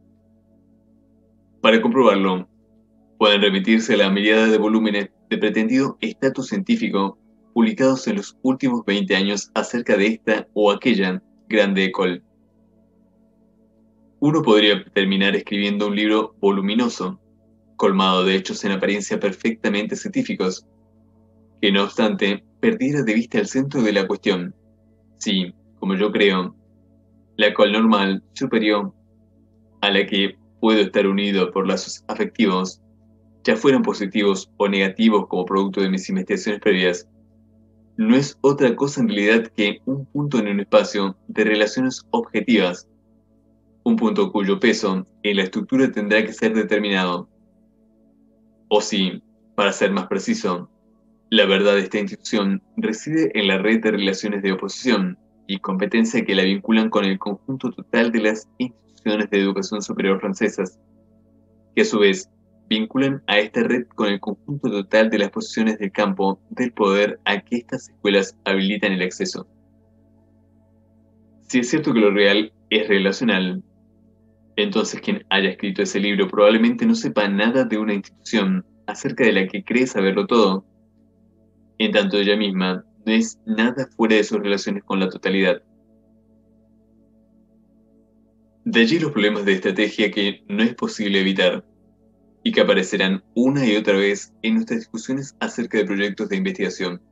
Para comprobarlo, pueden remitirse a la mirada de volúmenes de pretendido estatus científico publicados en los últimos veinte años acerca de esta o aquella Grande École. Uno podría terminar escribiendo un libro voluminoso, colmado de hechos en apariencia perfectamente científicos, que no obstante perdiera de vista el centro de la cuestión. Si, como yo creo, la École Normale Superior, a la que puedo estar unido por lazos afectivos, ya fueran positivos o negativos como producto de mis investigaciones previas, no es otra cosa en realidad que un punto en un espacio de relaciones objetivas, un punto cuyo peso en la estructura tendrá que ser determinado. O si, para ser más preciso, la verdad de esta institución reside en la red de relaciones de oposición y competencia que la vinculan con el conjunto total de las instituciones de educación superior francesas, que a su vez vinculan a esta red con el conjunto total de las posiciones del campo del poder a que estas escuelas habilitan el acceso. Si es cierto que lo real es relacional, entonces quien haya escrito ese libro probablemente no sepa nada de una institución acerca de la que cree saberlo todo, en tanto ella misma no es nada fuera de sus relaciones con la totalidad. De allí los problemas de estrategia que no es posible evitar, y que aparecerán una y otra vez en nuestras discusiones acerca de proyectos de investigación.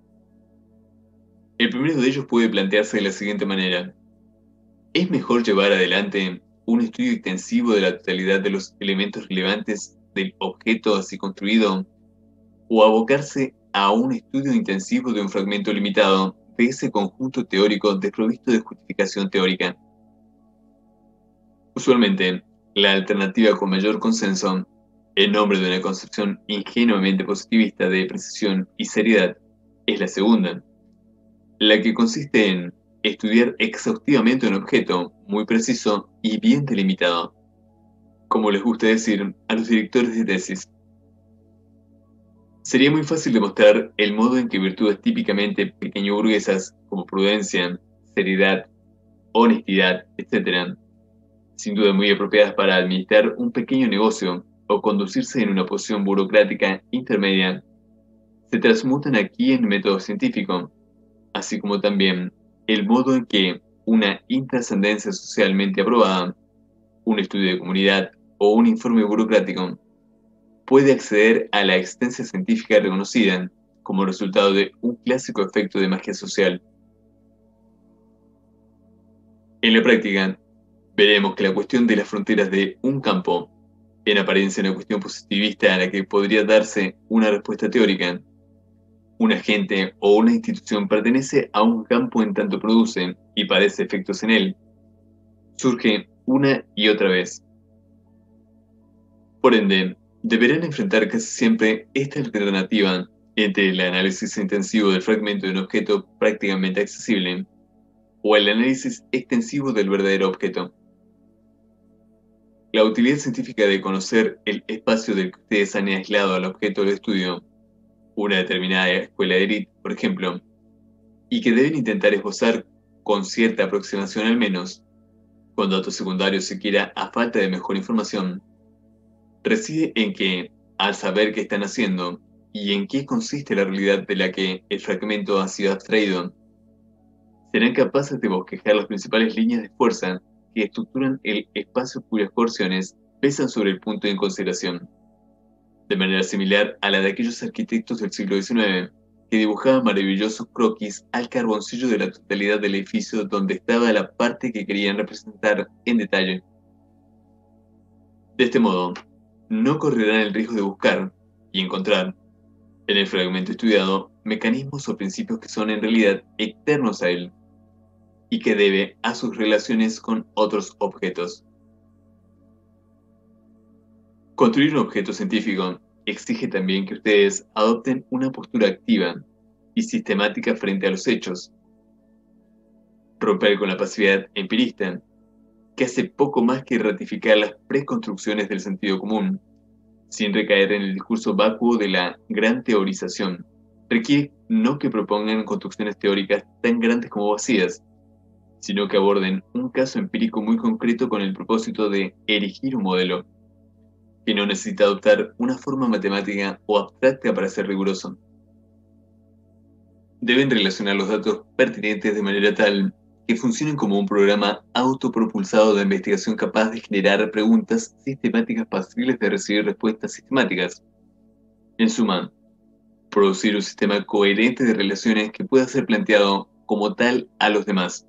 El primero de ellos puede plantearse de la siguiente manera: ¿es mejor llevar adelante un estudio extensivo de la totalidad de los elementos relevantes del objeto así construido, o abocarse a un estudio intensivo de un fragmento limitado de ese conjunto teórico desprovisto de justificación teórica? Usualmente, la alternativa con mayor consenso, en nombre de una concepción ingenuamente positivista de precisión y seriedad, es la segunda, la que consiste en estudiar exhaustivamente un objeto muy preciso y bien delimitado, como les gusta decir a los directores de tesis. Sería muy fácil demostrar el modo en que virtudes típicamente pequeño burguesas, como prudencia, seriedad, honestidad, etcétera, sin duda muy apropiadas para administrar un pequeño negocio o conducirse en una posición burocrática intermedia, se transmutan aquí en método científico, así como también el modo en que una intrascendencia socialmente aprobada, un estudio de comunidad o un informe burocrático puede acceder a la existencia científica reconocida como resultado de un clásico efecto de magia social. En la práctica, veremos que la cuestión de las fronteras de un campo, en apariencia una cuestión positivista a la que podría darse una respuesta teórica, un agente o una institución pertenece a un campo en tanto produce y padece efectos en él, surge una y otra vez. Por ende, deberán enfrentar casi siempre esta alternativa entre el análisis intensivo del fragmento de un objeto prácticamente accesible o el análisis extensivo del verdadero objeto. La utilidad científica de conocer el espacio del que ustedes han aislado al objeto de estudio, una determinada escuela de élite, por ejemplo, y que deben intentar esbozar con cierta aproximación al menos, con datos secundarios siquiera a falta de mejor información, reside en que, al saber qué están haciendo y en qué consiste la realidad de la que el fragmento ha sido abstraído, serán capaces de bosquejar las principales líneas de fuerza que estructuran el espacio cuyas porciones pesan sobre el punto en consideración, de manera similar a la de aquellos arquitectos del siglo diecinueve que dibujaban maravillosos croquis al carboncillo de la totalidad del edificio donde estaba la parte que querían representar en detalle. De este modo, no correrán el riesgo de buscar y encontrar, en el fragmento estudiado, mecanismos o principios que son en realidad externos a él y que debe a sus relaciones con otros objetos. Construir un objeto científico exige también que ustedes adopten una postura activa y sistemática frente a los hechos. Romper con la pasividad empirista, que hace poco más que ratificar las preconstrucciones del sentido común, sin recaer en el discurso vacuo de la gran teorización, requiere no que propongan construcciones teóricas tan grandes como vacías, sino que aborden un caso empírico muy concreto con el propósito de erigir un modelo, que no necesita adoptar una forma matemática o abstracta para ser riguroso. Deben relacionar los datos pertinentes de manera tal que funcionen como un programa autopropulsado de investigación capaz de generar preguntas sistemáticas pasibles de recibir respuestas sistemáticas. En suma, producir un sistema coherente de relaciones que pueda ser planteado como tal a los demás.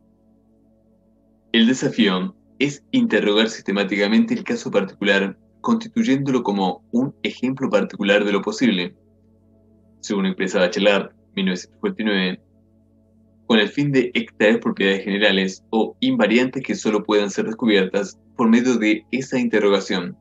El desafío es interrogar sistemáticamente el caso particular, constituyéndolo como un ejemplo particular de lo posible, según expresa Bachelard, mil novecientos cuarenta y nueve, con el fin de extraer propiedades generales o invariantes que solo puedan ser descubiertas por medio de esa interrogación.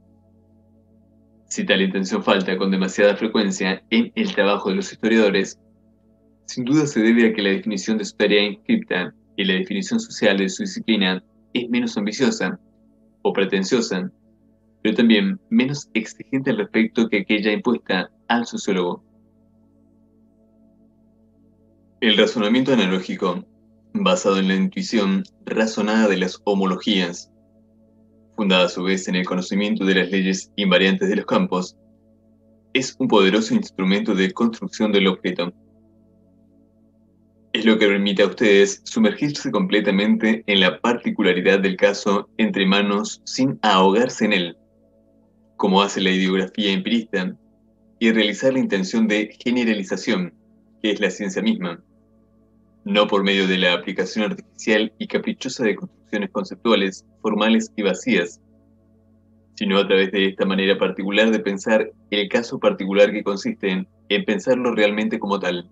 Si tal intención falta con demasiada frecuencia en el trabajo de los historiadores, sin duda se debe a que la definición de su tarea inscripta y la definición social de su disciplina es menos ambiciosa o pretenciosa, pero también menos exigente al respecto que aquella impuesta al sociólogo. El razonamiento analógico, basado en la intuición razonada de las homologías, fundada a su vez en el conocimiento de las leyes invariantes de los campos, es un poderoso instrumento de construcción del objeto. Es lo que permite a ustedes sumergirse completamente en la particularidad del caso entre manos sin ahogarse en él, como hace la ideografía empirista, y realizar la intención de generalización, que es la ciencia misma, no por medio de la aplicación artificial y caprichosa de construcciones conceptuales, formales y vacías, sino a través de esta manera particular de pensar el caso particular que consiste en pensarlo realmente como tal.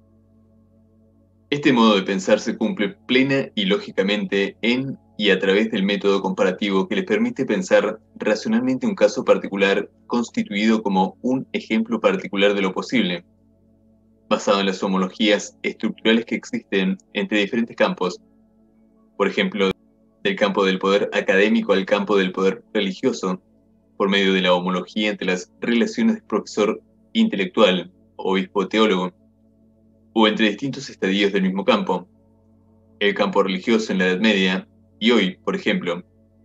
Este modo de pensar se cumple plena y lógicamente en y a través del método comparativo que les permite pensar racionalmente un caso particular constituido como un ejemplo particular de lo posible, basado en las homologías estructurales que existen entre diferentes campos, por ejemplo, del campo del poder académico al campo del poder religioso, por medio de la homología entre las relaciones de profesor intelectual, obispo-teólogo, o entre distintos estadios del mismo campo, el campo religioso en la Edad Media y hoy, por ejemplo.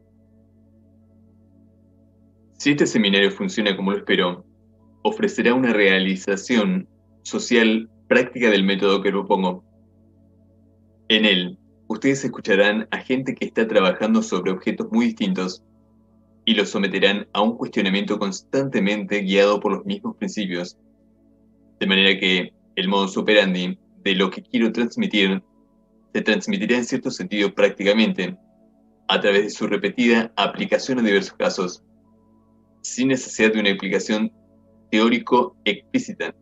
Si este seminario funciona como lo espero, ofrecerá una realización social práctica del método que propongo. En él, ustedes escucharán a gente que está trabajando sobre objetos muy distintos y los someterán a un cuestionamiento constantemente guiado por los mismos principios, de manera que el modus operandi de lo que quiero transmitir se transmitirá en cierto sentido prácticamente, a través de su repetida aplicación a diversos casos, sin necesidad de una explicación teórico explícita.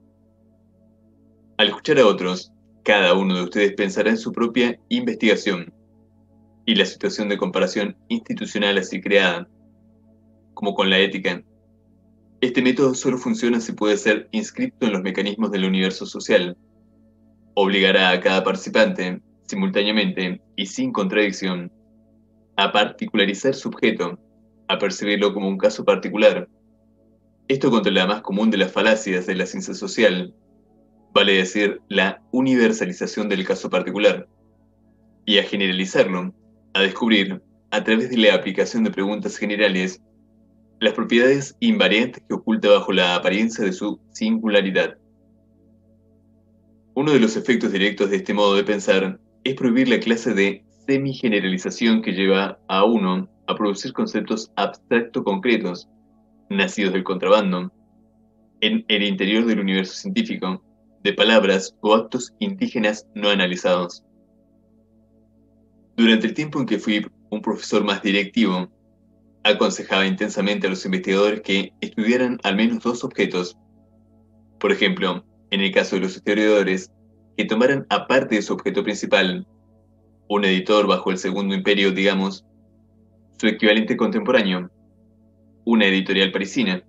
Al escuchar a otros, cada uno de ustedes pensará en su propia investigación y la situación de comparación institucional así creada, como con la ética. Este método solo funciona si puede ser inscrito en los mecanismos del universo social. Obligará a cada participante, simultáneamente y sin contradicción, a particularizar su objeto, a percibirlo como un caso particular. Esto contra la más común de las falacias de la ciencia social, vale decir, la universalización del caso particular, y a generalizarlo, a descubrir, a través de la aplicación de preguntas generales, las propiedades invariantes que oculta bajo la apariencia de su singularidad. Uno de los efectos directos de este modo de pensar es prohibir la clase de semi-generalización que lleva a uno a producir conceptos abstracto concretos, nacidos del contrabando, en el interior del universo científico, de palabras o actos indígenas no analizados. Durante el tiempo en que fui un profesor más directivo, aconsejaba intensamente a los investigadores que estudiaran al menos dos objetos. Por ejemplo, en el caso de los historiadores, que tomaran aparte de su objeto principal, un editor bajo el Segundo Imperio, digamos, su equivalente contemporáneo, una editorial parisina.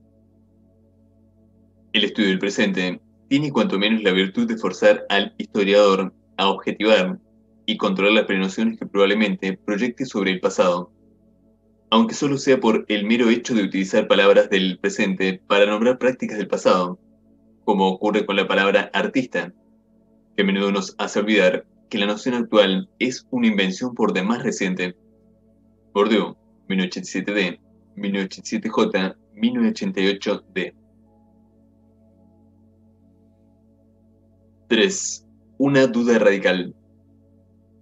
El estudio del presente tiene cuanto menos la virtud de forzar al historiador a objetivar y controlar las prenociones que probablemente proyecte sobre el pasado, aunque solo sea por el mero hecho de utilizar palabras del presente para nombrar prácticas del pasado, como ocurre con la palabra artista, que a menudo nos hace olvidar que la noción actual es una invención por demás reciente. Bourdieu, mil novecientos ochenta y siete D, mil novecientos ochenta y siete J, mil novecientos ochenta y ocho D. tres. Una duda radical.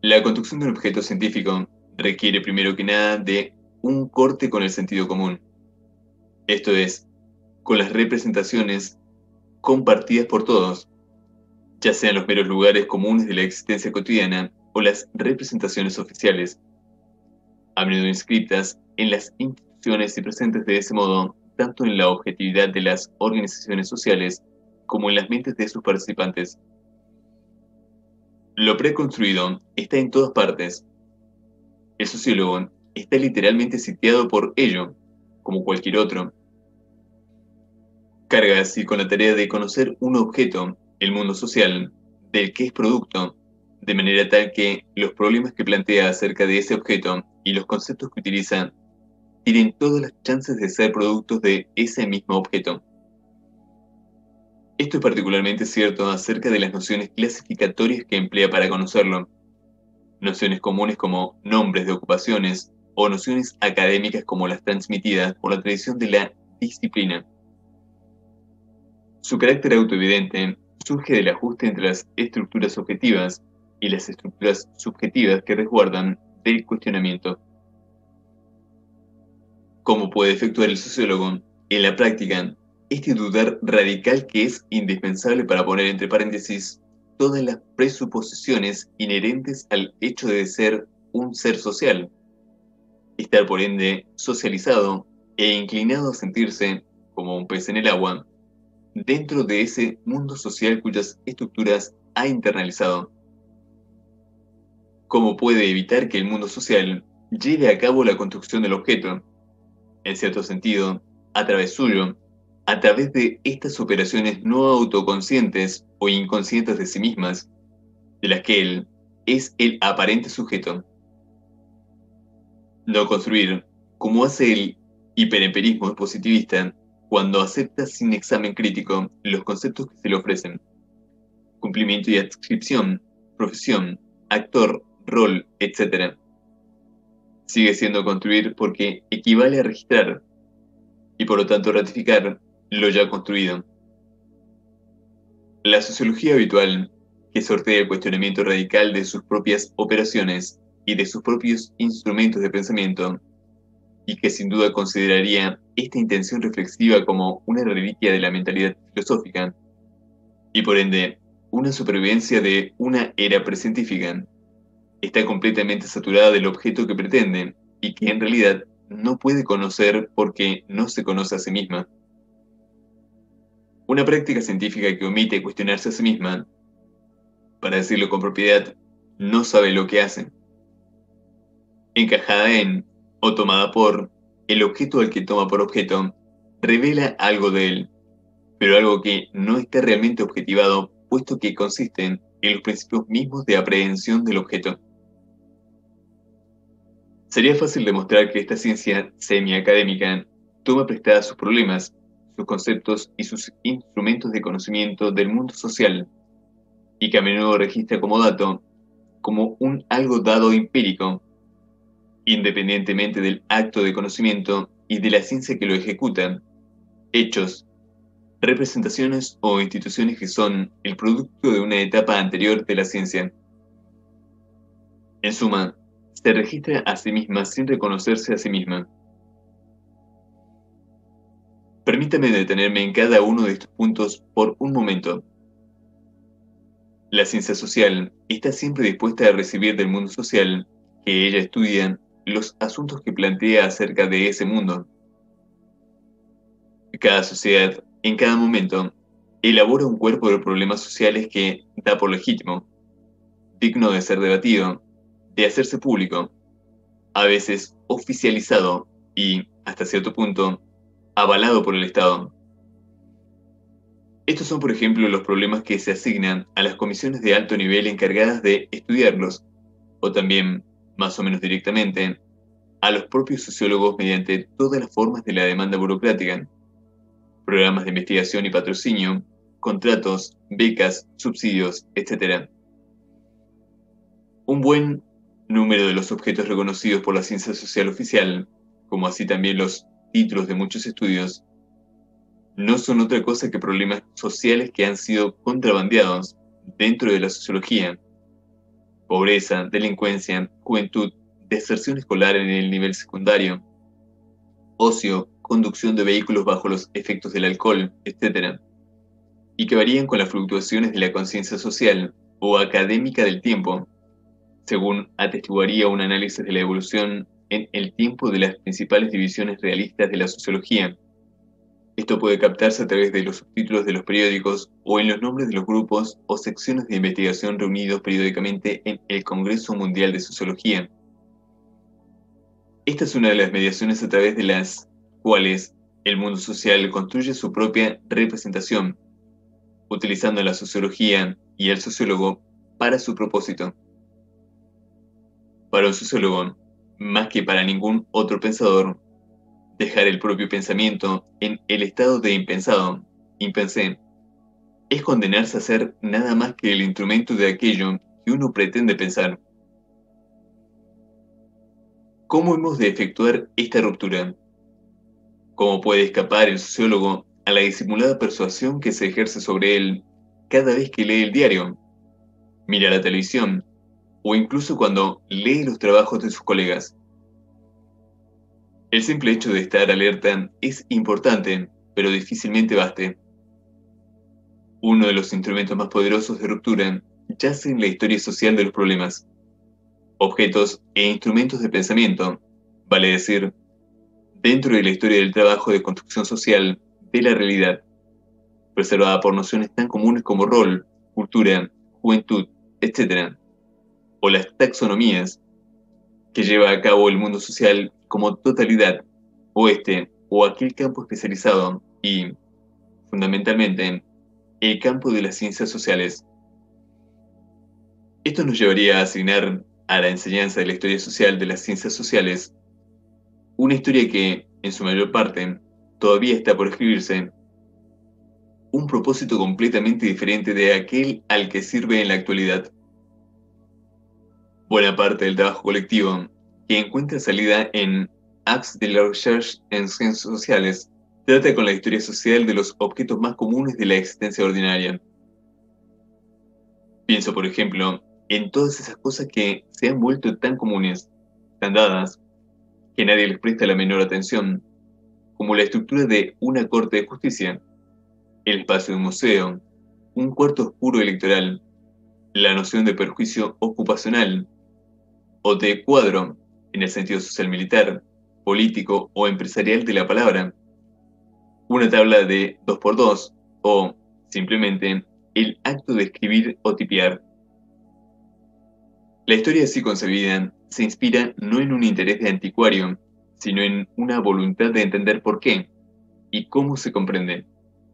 La construcción de un objeto científico requiere primero que nada de un corte con el sentido común, esto es, con las representaciones compartidas por todos, ya sean los meros lugares comunes de la existencia cotidiana o las representaciones oficiales, a menudo inscritas en las instituciones y presentes de ese modo tanto en la objetividad de las organizaciones sociales como en las mentes de sus participantes. Lo preconstruido está en todas partes. El sociólogo está literalmente sitiado por ello, como cualquier otro. Carga así con la tarea de conocer un objeto, el mundo social, del que es producto, de manera tal que los problemas que plantea acerca de ese objeto y los conceptos que utiliza tienen todas las chances de ser productos de ese mismo objeto. Esto es particularmente cierto acerca de las nociones clasificatorias que emplea para conocerlo, nociones comunes como nombres de ocupaciones o nociones académicas como las transmitidas por la tradición de la disciplina. Su carácter autoevidente surge del ajuste entre las estructuras objetivas y las estructuras subjetivas que resguardan del cuestionamiento. ¿Cómo puede efectuar el sociólogo en la práctica este dudar radical que es indispensable para poner entre paréntesis todas las presuposiciones inherentes al hecho de ser un ser social, estar por ende socializado e inclinado a sentirse, como un pez en el agua, dentro de ese mundo social cuyas estructuras ha internalizado? ¿Cómo puede evitar que el mundo social lleve a cabo la construcción del objeto, en cierto sentido, a través suyo, a través de estas operaciones no autoconscientes o inconscientes de sí mismas, de las que él es el aparente sujeto? No construir, como hace el hiperempirismo positivista, cuando acepta sin examen crítico los conceptos que se le ofrecen: cumplimiento y adscripción, profesión, actor, rol, etcétera. Sigue siendo construir porque equivale a registrar y por lo tanto ratificar lo ya construido. La sociología habitual, que sortea el cuestionamiento radical de sus propias operaciones y de sus propios instrumentos de pensamiento, y que sin duda consideraría esta intención reflexiva como una reliquia de la mentalidad filosófica, y por ende una supervivencia de una era precientífica, está completamente saturada del objeto que pretende y que en realidad no puede conocer porque no se conoce a sí misma. Una práctica científica que omite cuestionarse a sí misma, para decirlo con propiedad, no sabe lo que hace. Encajada en, o tomada por, el objeto al que toma por objeto, revela algo de él, pero algo que no está realmente objetivado, puesto que consiste en los principios mismos de aprehensión del objeto. Sería fácil demostrar que esta ciencia semi-académica toma prestadas sus problemas, sus conceptos y sus instrumentos de conocimiento del mundo social, y que a menudo registra como dato, como un algo dado empírico, independientemente del acto de conocimiento y de la ciencia que lo ejecuta, hechos, representaciones o instituciones que son el producto de una etapa anterior de la ciencia. En suma, se registra a sí misma sin reconocerse a sí misma. Permítame detenerme en cada uno de estos puntos por un momento. La ciencia social está siempre dispuesta a recibir del mundo social que ella estudia los asuntos que plantea acerca de ese mundo. Cada sociedad, en cada momento, elabora un cuerpo de problemas sociales que da por legítimo, digno de ser debatido, de hacerse público, a veces oficializado y, hasta cierto punto, avalado por el Estado. Estos son, por ejemplo, los problemas que se asignan a las comisiones de alto nivel encargadas de estudiarlos, o también, más o menos directamente, a los propios sociólogos mediante todas las formas de la demanda burocrática: programas de investigación y patrocinio, contratos, becas, subsidios, etcétera. Un buen número de los objetos reconocidos por la ciencia social oficial, como así también los títulos de muchos estudios, no son otra cosa que problemas sociales que han sido contrabandeados dentro de la sociología pobreza, delincuencia, juventud, deserción escolar en el nivel secundario, ocio, conducción de vehículos bajo los efectos del alcohol, etcétera, y que varían con las fluctuaciones de la conciencia social o académica del tiempo, según atestiguaría un análisis de la evolución en el tiempo de las principales divisiones realistas de la sociología. Esto puede captarse a través de los subtítulos de los periódicos o en los nombres de los grupos o secciones de investigación reunidos periódicamente en el Congreso Mundial de Sociología. Esta es una de las mediaciones a través de las cuales el mundo social construye su propia representación, utilizando la sociología y el sociólogo para su propósito. Para un sociólogo, más que para ningún otro pensador, dejar el propio pensamiento en el estado de impensado, impensé, es condenarse a ser nada más que el instrumento de aquello que uno pretende pensar. ¿Cómo hemos de efectuar esta ruptura? ¿Cómo puede escapar el sociólogo a la disimulada persuasión que se ejerce sobre él cada vez que lee el diario, mira la televisión o incluso cuando lee los trabajos de sus colegas? El simple hecho de estar alerta es importante, pero difícilmente baste. Uno de los instrumentos más poderosos de ruptura yace en la historia social de los problemas, objetos e instrumentos de pensamiento, vale decir, dentro de la historia del trabajo de construcción social de la realidad, preservada por nociones tan comunes como rol, cultura, juventud, etcétera, o las taxonomías que lleva a cabo el mundo social como totalidad, o este o aquel campo especializado y, fundamentalmente, el campo de las ciencias sociales. Esto nos llevaría a asignar a la enseñanza de la historia social de las ciencias sociales una historia que, en su mayor parte, todavía está por escribirse, un propósito completamente diferente de aquel al que sirve en la actualidad. Buena parte del trabajo colectivo, que encuentra salida en Actes de la Recherche en Ciencias Sociales, trata con la historia social de los objetos más comunes de la existencia ordinaria. Pienso, por ejemplo, en todas esas cosas que se han vuelto tan comunes, tan dadas, que nadie les presta la menor atención, como la estructura de una corte de justicia, el espacio de un museo, un cuarto oscuro electoral, la noción de perjuicio ocupacional, o de cuadro, en el sentido social militar, político o empresarial de la palabra, una tabla de dos por dos, o, simplemente, el acto de escribir o tipear. La historia así concebida se inspira no en un interés de anticuario, sino en una voluntad de entender por qué y cómo se comprende.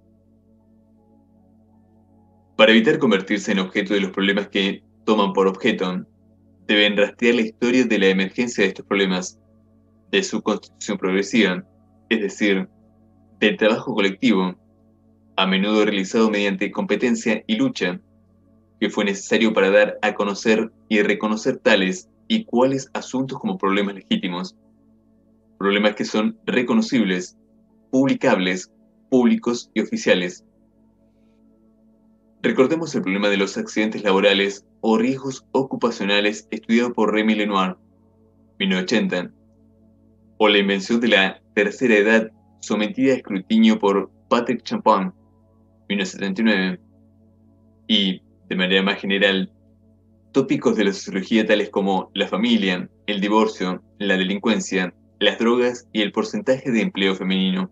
Para evitar convertirse en objeto de los problemas que toman por objeto, deben rastrear la historia de la emergencia de estos problemas, de su constitución progresiva, es decir, del trabajo colectivo, a menudo realizado mediante competencia y lucha, que fue necesario para dar a conocer y reconocer tales y cuales asuntos como problemas legítimos, problemas que son reconocibles, publicables, públicos y oficiales. Recordemos el problema de los accidentes laborales o riesgos ocupacionales estudiado por Rémy Lenoir, mil novecientos ochenta, o la invención de la tercera edad sometida a escrutinio por Patrick Champon, mil novecientos setenta y nueve, y, de manera más general, tópicos de la sociología tales como la familia, el divorcio, la delincuencia, las drogas y el porcentaje de empleo femenino.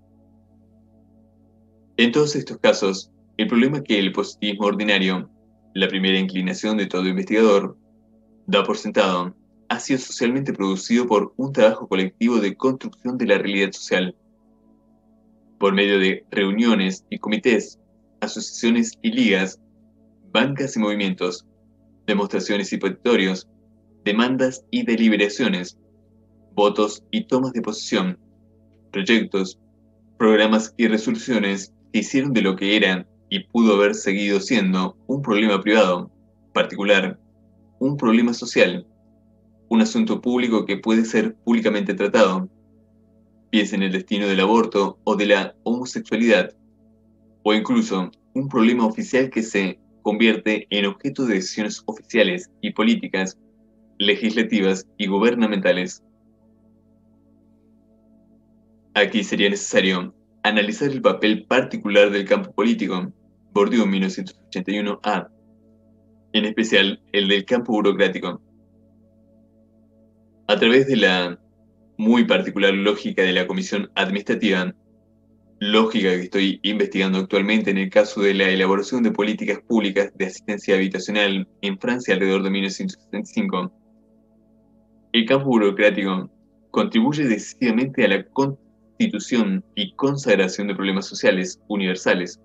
En todos estos casos, el problema que el positivismo ordinario, la primera inclinación de todo investigador, da por sentado, ha sido socialmente producido por un trabajo colectivo de construcción de la realidad social, por medio de reuniones y comités, asociaciones y ligas, bancas y movimientos, demostraciones y petitorios, demandas y deliberaciones, votos y tomas de posición, proyectos, programas y resoluciones que hicieron de lo que era y pudo haber seguido siendo un problema privado, particular, un problema social, un asunto público que puede ser públicamente tratado, piensa en el destino del aborto o de la homosexualidad, o incluso un problema oficial que se convierte en objeto de decisiones oficiales y políticas, legislativas y gubernamentales. Aquí sería necesario analizar el papel particular del campo político, Bourdieu mil novecientos ochenta y uno A, en especial el del campo burocrático. A través de la muy particular lógica de la comisión administrativa, lógica que estoy investigando actualmente en el caso de la elaboración de políticas públicas de asistencia habitacional en Francia alrededor de mil novecientos setenta y cinco, el campo burocrático contribuye decisivamente a la constitución y consagración de problemas sociales universales.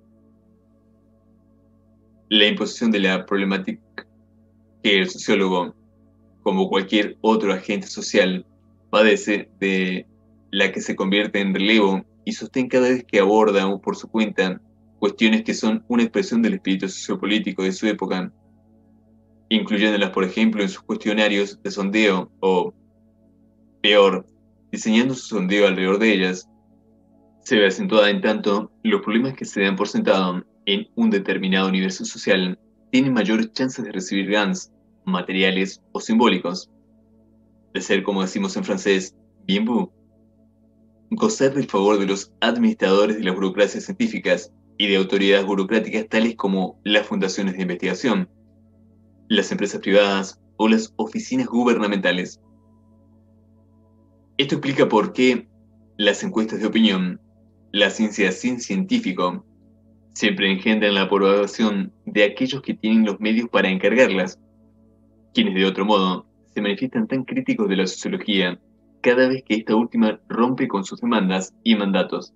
La imposición de la problemática que el sociólogo, como cualquier otro agente social, padece, de la que se convierte en relevo y sostén cada vez que aborda por su cuenta cuestiones que son una expresión del espíritu sociopolítico de su época, incluyéndolas, por ejemplo, en sus cuestionarios de sondeo o, peor, diseñando su sondeo alrededor de ellas, se ve acentuada en tanto los problemas que se dan por sentado en un determinado universo social tienen mayores chances de recibir gains materiales o simbólicos, de ser, como decimos en francés, bien vu, gozar del favor de los administradores de las burocracias científicas y de autoridades burocráticas tales como las fundaciones de investigación, las empresas privadas o las oficinas gubernamentales. Esto explica por qué las encuestas de opinión, la ciencia sin científico, siempre engendran la aprobación de aquellos que tienen los medios para encargarlas, quienes de otro modo se manifiestan tan críticos de la sociología cada vez que esta última rompe con sus demandas y mandatos.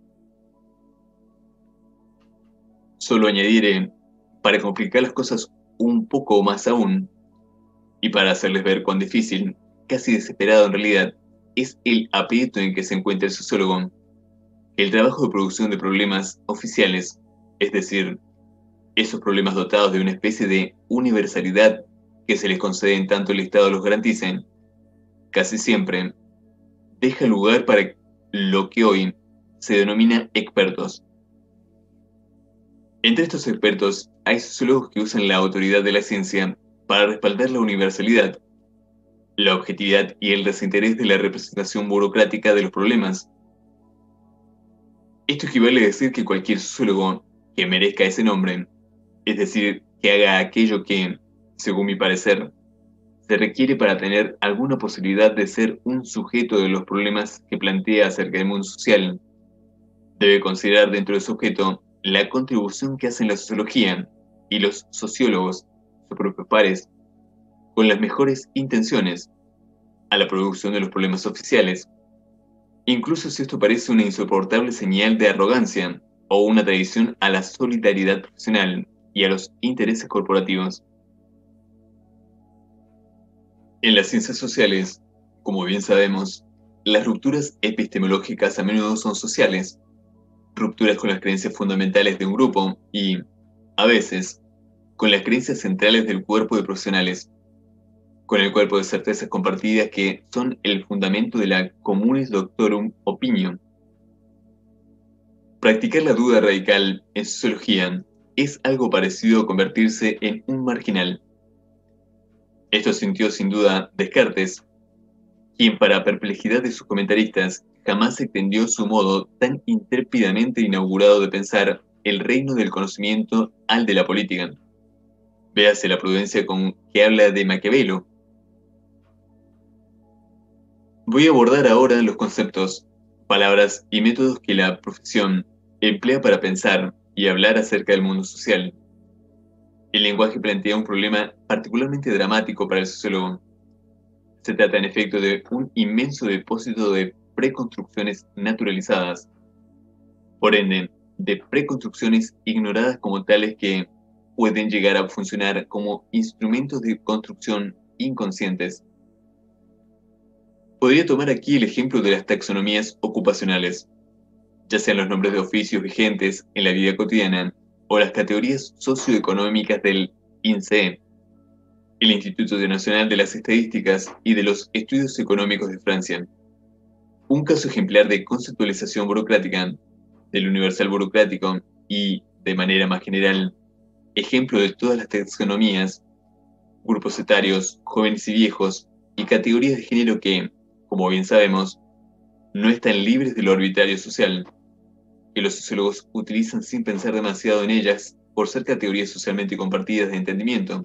Solo añadiré, para complicar las cosas un poco más aún, y para hacerles ver cuán difícil, casi desesperado en realidad, es el aprieto en que se encuentra el sociólogo, el trabajo de producción de problemas oficiales, es decir, esos problemas dotados de una especie de universalidad que se les concede en tanto el Estado los garantice, casi siempre deja lugar para lo que hoy se denomina expertos. Entre estos expertos hay sociólogos que usan la autoridad de la ciencia para respaldar la universalidad, la objetividad y el desinterés de la representación burocrática de los problemas. Esto equivale a decir que cualquier sociólogo que merezca ese nombre, es decir, que haga aquello que, según mi parecer, se requiere para tener alguna posibilidad de ser un sujeto de los problemas que plantea acerca del mundo social, debe considerar dentro de su objeto la contribución que hacen la sociología y los sociólogos, sus propios pares, con las mejores intenciones, a la producción de los problemas oficiales, incluso si esto parece una insoportable señal de arrogancia o una traición a la solidaridad profesional y a los intereses corporativos. En las ciencias sociales, como bien sabemos, las rupturas epistemológicas a menudo son sociales, rupturas con las creencias fundamentales de un grupo y, a veces, con las creencias centrales del cuerpo de profesionales, con el cuerpo de certezas compartidas que son el fundamento de la communis doctorum opinion. Practicar la duda radical en sociología es algo parecido a convertirse en un marginal. Esto sintió sin duda Descartes, quien para perplejidad de sus comentaristas jamás extendió su modo tan intrépidamente inaugurado de pensar el reino del conocimiento al de la política. Véase la prudencia con que habla de Maquiavelo. Voy a abordar ahora los conceptos, palabras y métodos que la profesión emplea para pensar y hablar acerca del mundo social. El lenguaje plantea un problema particularmente dramático para el sociólogo. Se trata en efecto de un inmenso depósito de preconstrucciones naturalizadas, por ende, de preconstrucciones ignoradas como tales que pueden llegar a funcionar como instrumentos de construcción inconscientes. Podría tomar aquí el ejemplo de las taxonomías ocupacionales, ya sean los nombres de oficios vigentes en la vida cotidiana o las categorías socioeconómicas del INSEE, el Instituto Nacional de las Estadísticas y de los Estudios Económicos de Francia. Un caso ejemplar de conceptualización burocrática, del universal burocrático y, de manera más general, ejemplo de todas las taxonomías, grupos etarios, jóvenes y viejos, y categorías de género que, como bien sabemos, no están libres de lo arbitrario social, que los sociólogos utilizan sin pensar demasiado en ellas por ser categorías socialmente compartidas de entendimiento.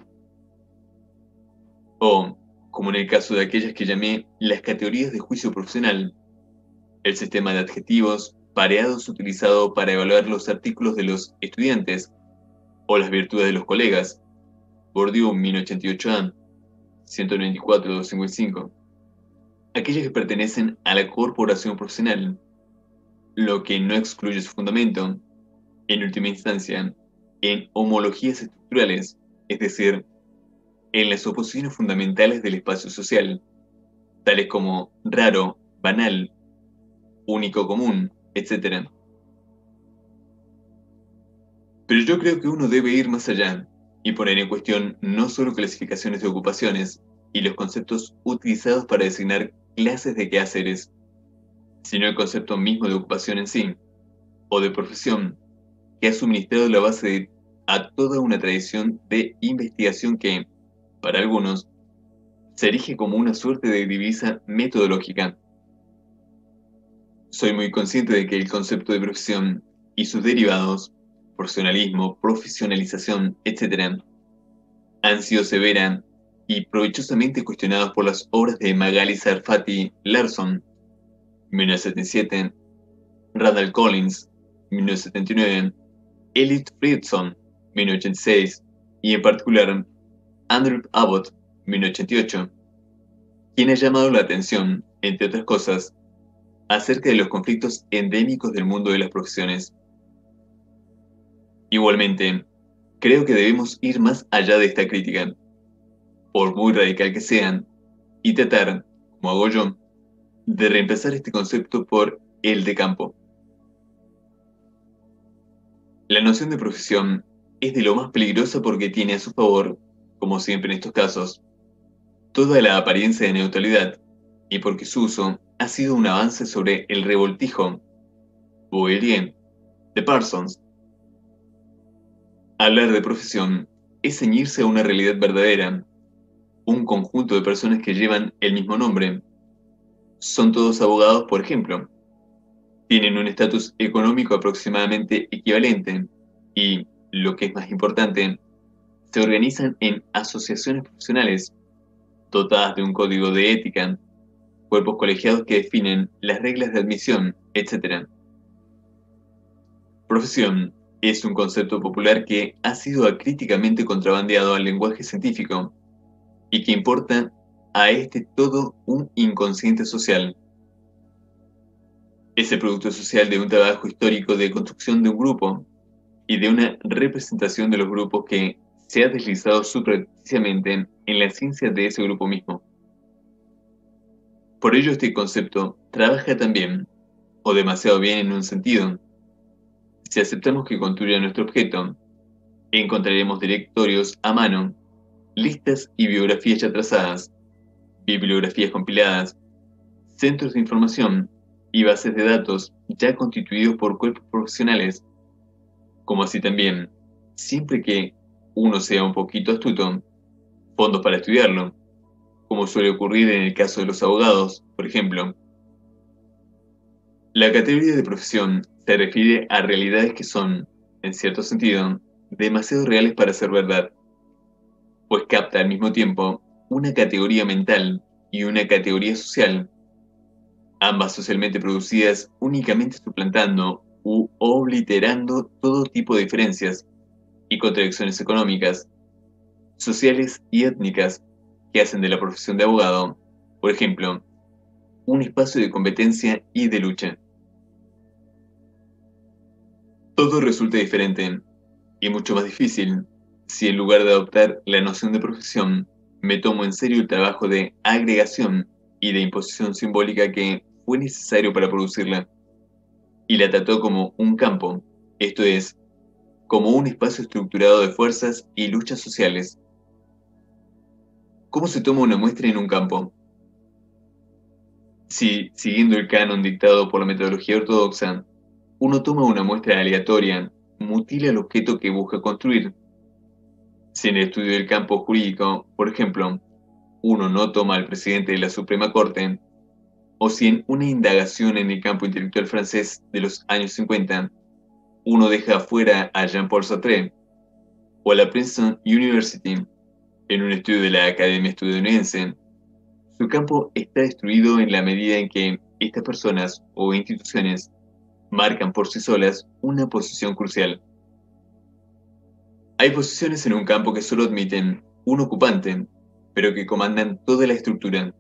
O, como en el caso de aquellas que llamé las categorías de juicio profesional, el sistema de adjetivos pareados utilizado para evaluar los artículos de los estudiantes o las virtudes de los colegas, Bourdieu mil ochenta y ocho A, ciento noventa y cuatro a doscientos cincuenta y cinco, aquellas que pertenecen a la corporación profesional, lo que no excluye su fundamento, en última instancia, en homologías estructurales, es decir, en las oposiciones fundamentales del espacio social, tales como raro, banal, único común, etcétera. Pero yo creo que uno debe ir más allá y poner en cuestión no solo clasificaciones de ocupaciones y los conceptos utilizados para designar clases de quehaceres, sino el concepto mismo de ocupación en sí, o de profesión, que ha suministrado la base de, a toda una tradición de investigación que, para algunos, se erige como una suerte de divisa metodológica. Soy muy consciente de que el concepto de profesión y sus derivados, profesionalismo, profesionalización, etcétera, han sido severa y provechosamente cuestionados por las obras de Magali Sarfati Larson, mil novecientos setenta y siete, Randall Collins, mil novecientos setenta y nueve, Elliot Friedson, mil novecientos ochenta y seis, y en particular Andrew Abbott, mil novecientos ochenta y ocho, quien ha llamado la atención, entre otras cosas, acerca de los conflictos endémicos del mundo de las profesiones. Igualmente, creo que debemos ir más allá de esta crítica, por muy radical que sean, y tratar, como hago yo, de reemplazar este concepto por el de campo. La noción de profesión es de lo más peligrosa porque tiene a su favor, como siempre en estos casos, toda la apariencia de neutralidad, y porque su uso ha sido un avance sobre el revoltijo Bourdieu de Parsons. Hablar de profesión es ceñirse a una realidad verdadera, un conjunto de personas que llevan el mismo nombre. Son todos abogados, por ejemplo. Tienen un estatus económico aproximadamente equivalente y, lo que es más importante, se organizan en asociaciones profesionales dotadas de un código de ética, cuerpos colegiados que definen las reglas de admisión, etcétera. Profesión es un concepto popular que ha sido acríticamente contrabandeado al lenguaje científico y que importa a este todo un inconsciente social. Es el producto social de un trabajo histórico de construcción de un grupo y de una representación de los grupos que se ha deslizado subrepticiamente en la ciencia de ese grupo mismo. Por ello este concepto trabaja también, o demasiado bien en un sentido. Si aceptamos que construya nuestro objeto, encontraremos directorios a mano, listas y biografías ya trazadas, bibliografías compiladas, centros de información y bases de datos ya constituidos por cuerpos profesionales, como así también, siempre que uno sea un poquito astuto, fondos para estudiarlo, como suele ocurrir en el caso de los abogados, por ejemplo. La categoría de profesión se refiere a realidades que son, en cierto sentido, demasiado reales para ser verdad, pues capta al mismo tiempo una categoría mental y una categoría social, ambas socialmente producidas únicamente suplantando u obliterando todo tipo de diferencias y contradicciones económicas, sociales y étnicas que hacen de la profesión de abogado, por ejemplo, un espacio de competencia y de lucha. Todo resulta diferente y mucho más difícil si en lugar de adoptar la noción de profesión, me tomo en serio el trabajo de agregación y de imposición simbólica que fue necesario para producirla, y la trató como un campo, esto es, como un espacio estructurado de fuerzas y luchas sociales. ¿Cómo se toma una muestra en un campo? Si, siguiendo el canon dictado por la metodología ortodoxa, uno toma una muestra aleatoria, mutila el objeto que busca construir, Si en el estudio del campo jurídico, por ejemplo, uno no toma al presidente de la Suprema Corte, o si en una indagación en el campo intelectual francés de los años cincuenta, uno deja afuera a Jean-Paul Sartre, o a la Princeton University, en un estudio de la Academia Estadounidense, su campo está destruido en la medida en que estas personas o instituciones marcan por sí solas una posición crucial. Hay posiciones en un campo que solo admiten un ocupante, pero que comandan toda la estructura.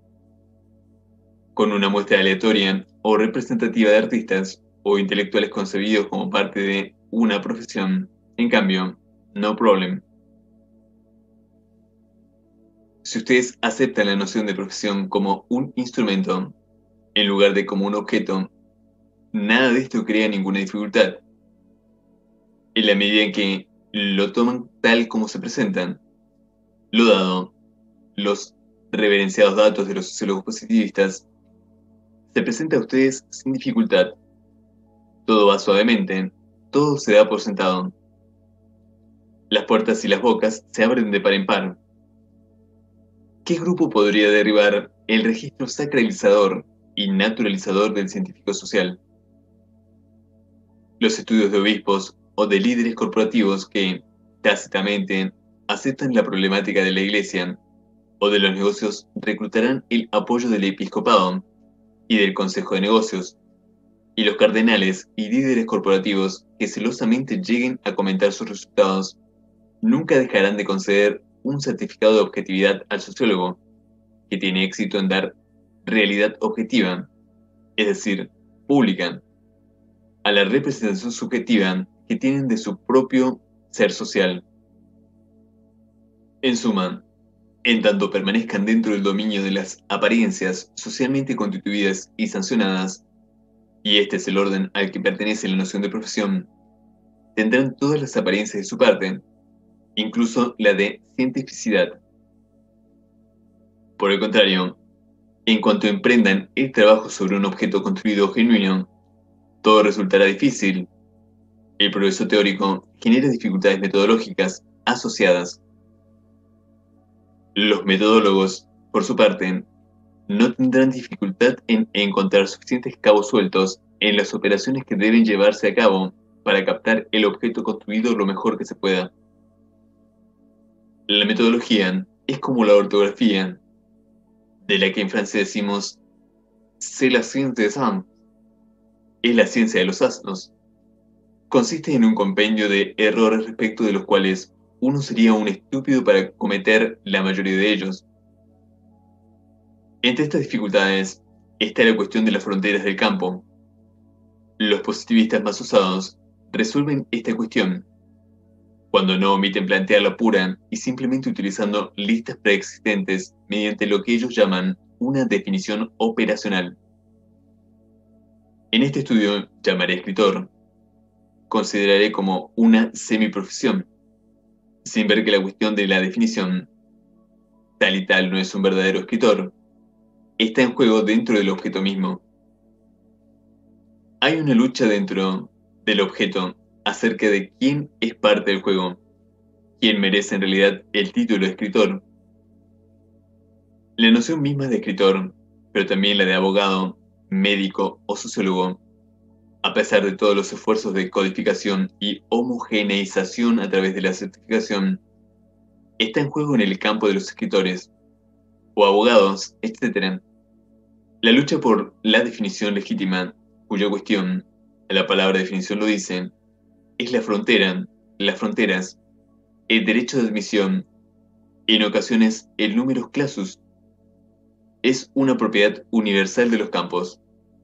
Con una muestra aleatoria o representativa de artistas o intelectuales concebidos como parte de una profesión, en cambio, no problem. Si ustedes aceptan la noción de profesión como un instrumento, en lugar de como un objeto, nada de esto crea ninguna dificultad. En la medida en que lo toman tal como se presentan, lo dado, los reverenciados datos de los sociólogos positivistas, se presenta a ustedes sin dificultad. Todo va suavemente, todo se da por sentado. Las puertas y las bocas se abren de par en par. ¿Qué grupo podría derribar el registro sacralizador y naturalizador del científico social? Los estudios de obispos o de líderes corporativos que, tácitamente, aceptan la problemática de la Iglesia o de los negocios reclutarán el apoyo del episcopado y del Consejo de Negocios, y los cardenales y líderes corporativos que celosamente lleguen a comentar sus resultados nunca dejarán de conceder un certificado de objetividad al sociólogo que tiene éxito en dar realidad objetiva, es decir, pública, a la representación subjetiva que tienen de su propio ser social. En suma, en tanto permanezcan dentro del dominio de las apariencias socialmente constituidas y sancionadas, y este es el orden al que pertenece la noción de profesión, tendrán todas las apariencias de su parte, incluso la de cientificidad. Por el contrario, en cuanto emprendan el trabajo sobre un objeto construido genuino, todo resultará difícil. El progreso teórico genera dificultades metodológicas asociadas. Los metodólogos, por su parte, no tendrán dificultad en encontrar suficientes cabos sueltos en las operaciones que deben llevarse a cabo para captar el objeto construido lo mejor que se pueda. La metodología es como la ortografía, de la que en francés decimos c'est la science des hommes, es la ciencia de los asnos. Consiste en un compendio de errores respecto de los cuales uno sería un estúpido para cometer la mayoría de ellos. Entre estas dificultades está la cuestión de las fronteras del campo. Los positivistas más osados resuelven esta cuestión cuando no omiten plantearla pura y simplemente utilizando listas preexistentes mediante lo que ellos llaman una definición operacional. En este estudio llamaré escritor, consideraré como una semiprofesión, sin ver que la cuestión de la definición, tal y tal no es un verdadero escritor, está en juego dentro del objeto mismo. Hay una lucha dentro del objeto acerca de quién es parte del juego, quién merece en realidad el título de escritor. La noción misma de escritor, pero también la de abogado, médico o sociólogo, a pesar de todos los esfuerzos de codificación y homogeneización a través de la certificación, está en juego en el campo de los escritores, o abogados, etcétera. La lucha por la definición legítima, cuya cuestión, la palabra definición lo dice, es la frontera, las fronteras, el derecho de admisión, en ocasiones el numerus clausus, es una propiedad universal de los campos.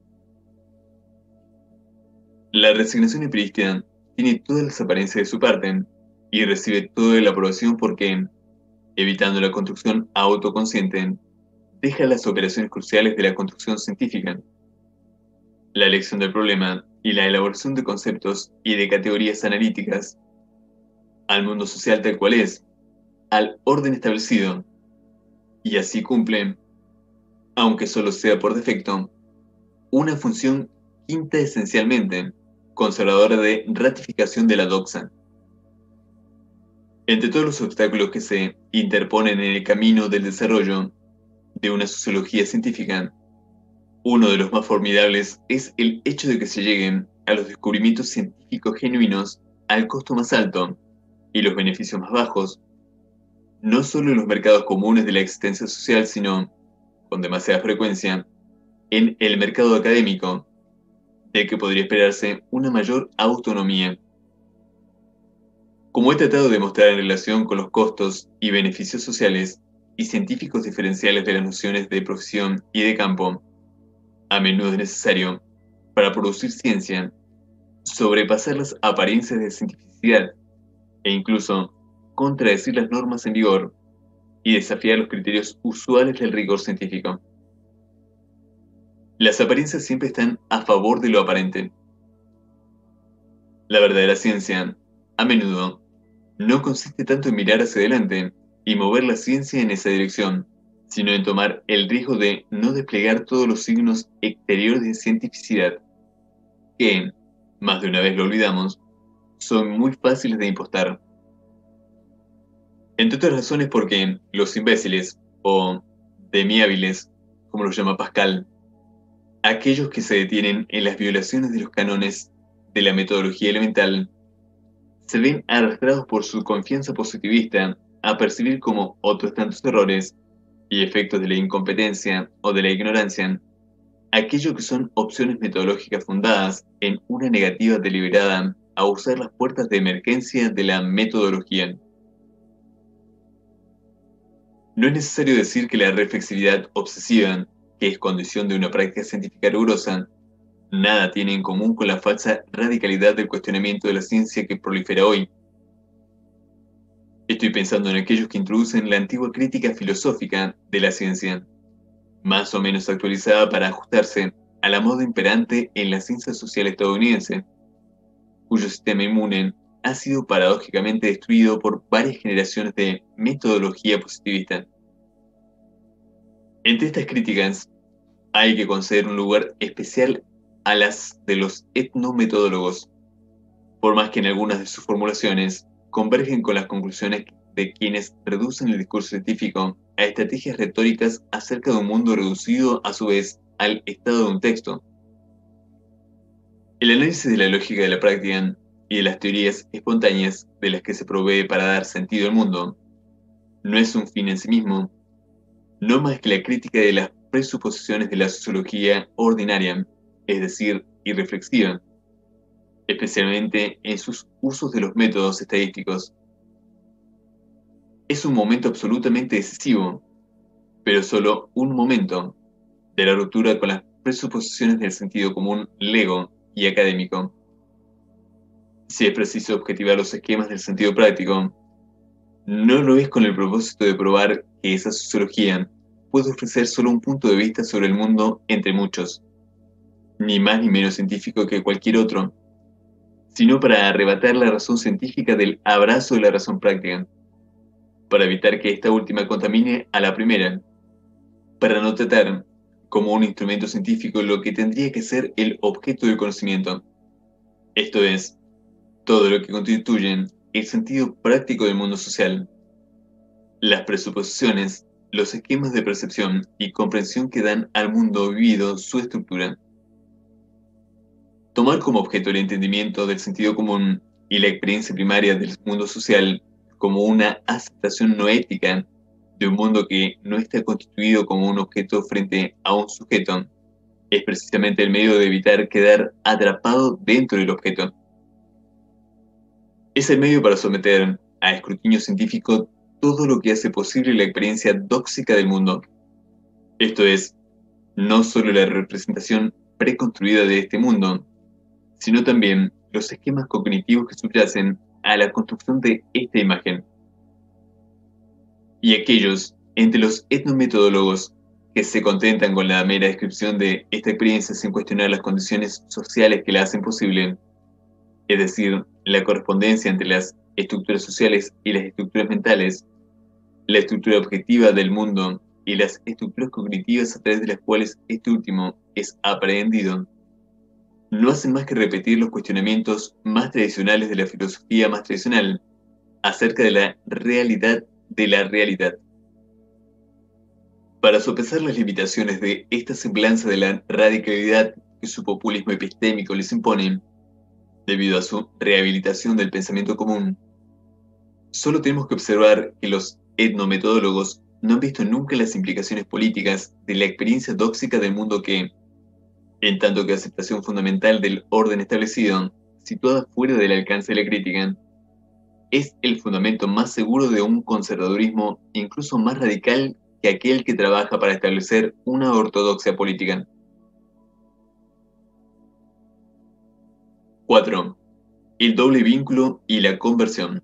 La resignación empirística tiene todas las apariencias de su parte y recibe toda la aprobación porque, evitando la construcción autoconsciente, deja las operaciones cruciales de la construcción científica, la elección del problema y la elaboración de conceptos y de categorías analíticas, al mundo social tal cual es, al orden establecido, y así cumple, aunque solo sea por defecto, una función quinta esencialmente conservadora de ratificación de la doxa. Entre todos los obstáculos que se interponen en el camino del desarrollo de una sociología científica, uno de los más formidables es el hecho de que se lleguen a los descubrimientos científicos genuinos al costo más alto y los beneficios más bajos, no solo en los mercados comunes de la existencia social, sino, con demasiada frecuencia, en el mercado académico, del que podría esperarse una mayor autonomía. Como he tratado de mostrar en relación con los costos y beneficios sociales y científicos diferenciales de las nociones de profesión y de campo, a menudo es necesario, para producir ciencia, sobrepasar las apariencias de cientificidad e incluso contradecir las normas en vigor y desafiar los criterios usuales del rigor científico. Las apariencias siempre están a favor de lo aparente. La verdadera ciencia, a menudo, no consiste tanto en mirar hacia adelante y mover la ciencia en esa dirección, sino en tomar el riesgo de no desplegar todos los signos exteriores de cientificidad, que, más de una vez lo olvidamos, son muy fáciles de impostar. Entre otras razones porque los imbéciles, o demihábiles, como los llama Pascal, aquellos que se detienen en las violaciones de los cánones de la metodología elemental, se ven arrastrados por su confianza positivista a percibir como otros tantos errores y efectos de la incompetencia o de la ignorancia, aquello que son opciones metodológicas fundadas en una negativa deliberada a usar las puertas de emergencia de la metodología. No es necesario decir que la reflexividad obsesiva, que es condición de una práctica científica rigurosa, nada tiene en común con la falsa radicalidad del cuestionamiento de la ciencia que prolifera hoy. Estoy pensando en aquellos que introducen la antigua crítica filosófica de la ciencia, más o menos actualizada para ajustarse a la moda imperante en la ciencia social estadounidense, cuyo sistema inmune ha sido paradójicamente destruido por varias generaciones de metodología positivista. Entre estas críticas, hay que conceder un lugar especial a las de los etnometodólogos, por más que en algunas de sus formulaciones convergen con las conclusiones de quienes reducen el discurso científico a estrategias retóricas acerca de un mundo reducido a su vez al estado de un texto. El análisis de la lógica de la práctica y de las teorías espontáneas de las que se provee para dar sentido al mundo no es un fin en sí mismo, no más que la crítica de las presuposiciones de la sociología ordinaria, es decir, irreflexiva, especialmente en sus usos de los métodos estadísticos. Es un momento absolutamente decisivo, pero solo un momento, de la ruptura con las presuposiciones del sentido común lego y académico. Si es preciso objetivar los esquemas del sentido práctico, no lo es con el propósito de probar que esa sociología puede ofrecer solo un punto de vista sobre el mundo entre muchos, ni más ni menos científico que cualquier otro, sino para arrebatar la razón científica del abrazo de la razón práctica, para evitar que esta última contamine a la primera, para no tratar como un instrumento científico lo que tendría que ser el objeto del conocimiento, esto es, todo lo que constituye el sentido práctico del mundo social, las presuposiciones, los esquemas de percepción y comprensión que dan al mundo vivido su estructura. Tomar como objeto el entendimiento del sentido común y la experiencia primaria del mundo social como una aceptación no ética de un mundo que no está constituido como un objeto frente a un sujeto, es precisamente el medio de evitar quedar atrapado dentro del objeto. Es el medio para someter a escrutinio científico todo lo que hace posible la experiencia dóxica del mundo. Esto es, no solo la representación preconstruida de este mundo, sino también los esquemas cognitivos que subyacen a la construcción de esta imagen. Y aquellos entre los etnometodólogos que se contentan con la mera descripción de esta experiencia sin cuestionar las condiciones sociales que la hacen posible, es decir, la correspondencia entre las estructuras sociales y las estructuras mentales, la estructura objetiva del mundo y las estructuras cognitivas a través de las cuales este último es aprehendido, no hacen más que repetir los cuestionamientos más tradicionales de la filosofía más tradicional, acerca de la realidad de la realidad. Para sopesar las limitaciones de esta semblanza de la radicalidad que su populismo epistémico les impone, debido a su rehabilitación del pensamiento común, solo tenemos que observar que los etnometodólogos no han visto nunca las implicaciones políticas de la experiencia dóxica del mundo que, en tanto que aceptación fundamental del orden establecido, situada fuera del alcance de la crítica, es el fundamento más seguro de un conservadurismo incluso más radical que aquel que trabaja para establecer una ortodoxia política. cuatro. El doble vínculo y la conversión.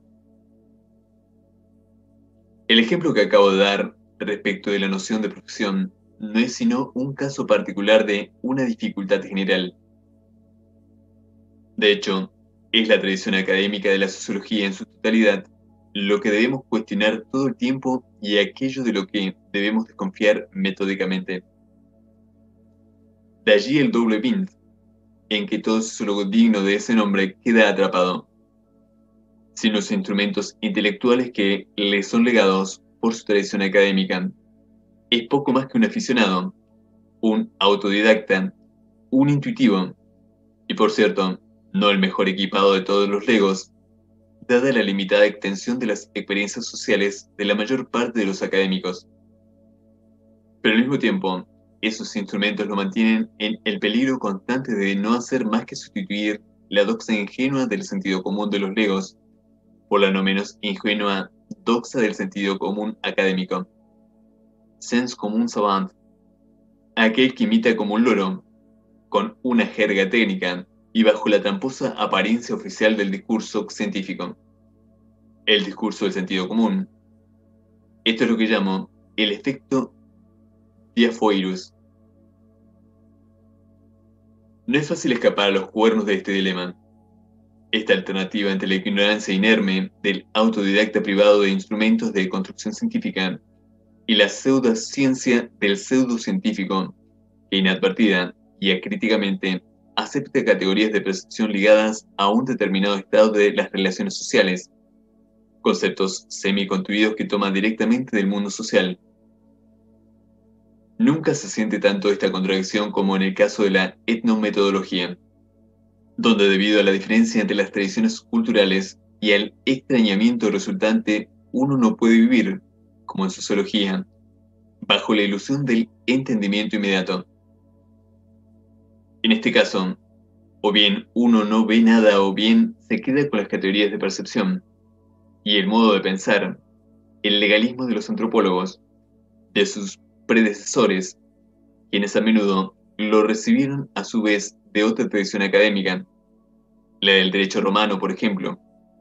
El ejemplo que acabo de dar respecto de la noción de profesión no es sino un caso particular de una dificultad general. De hecho, es la tradición académica de la sociología en su totalidad lo que debemos cuestionar todo el tiempo y aquello de lo que debemos desconfiar metódicamente. De allí el doble vint, en que todo sociólogo digno de ese nombre queda atrapado, sin los instrumentos intelectuales que le son legados por su tradición académica. Es poco más que un aficionado, un autodidacta, un intuitivo, y por cierto, no el mejor equipado de todos los legos, dada la limitada extensión de las experiencias sociales de la mayor parte de los académicos. Pero al mismo tiempo, esos instrumentos lo mantienen en el peligro constante de no hacer más que sustituir la doxa ingenua del sentido común de los legos por la no menos ingenua doxa del sentido común académico. Sens commun savant, aquel que imita como un loro, con una jerga técnica y bajo la tramposa apariencia oficial del discurso científico. El discurso del sentido común. Esto es lo que llamo el efecto diafoirus. No es fácil escapar a los cuernos de este dilema. Esta alternativa entre la ignorancia inerme del autodidacta privado de instrumentos de construcción científica y la pseudociencia del pseudocientífico que inadvertida y acríticamente acepta categorías de percepción ligadas a un determinado estado de las relaciones sociales, conceptos semi-construidos que toman directamente del mundo social. Nunca se siente tanto esta contradicción como en el caso de la etnometodología, donde debido a la diferencia entre las tradiciones culturales y al extrañamiento resultante, uno no puede vivir, como en sociología, bajo la ilusión del entendimiento inmediato. En este caso, o bien uno no ve nada o bien se queda con las categorías de percepción y el modo de pensar, el legalismo de los antropólogos, de sus predecesores, quienes a menudo lo recibieron a su vez de otra tradición académica, la del derecho romano, por ejemplo.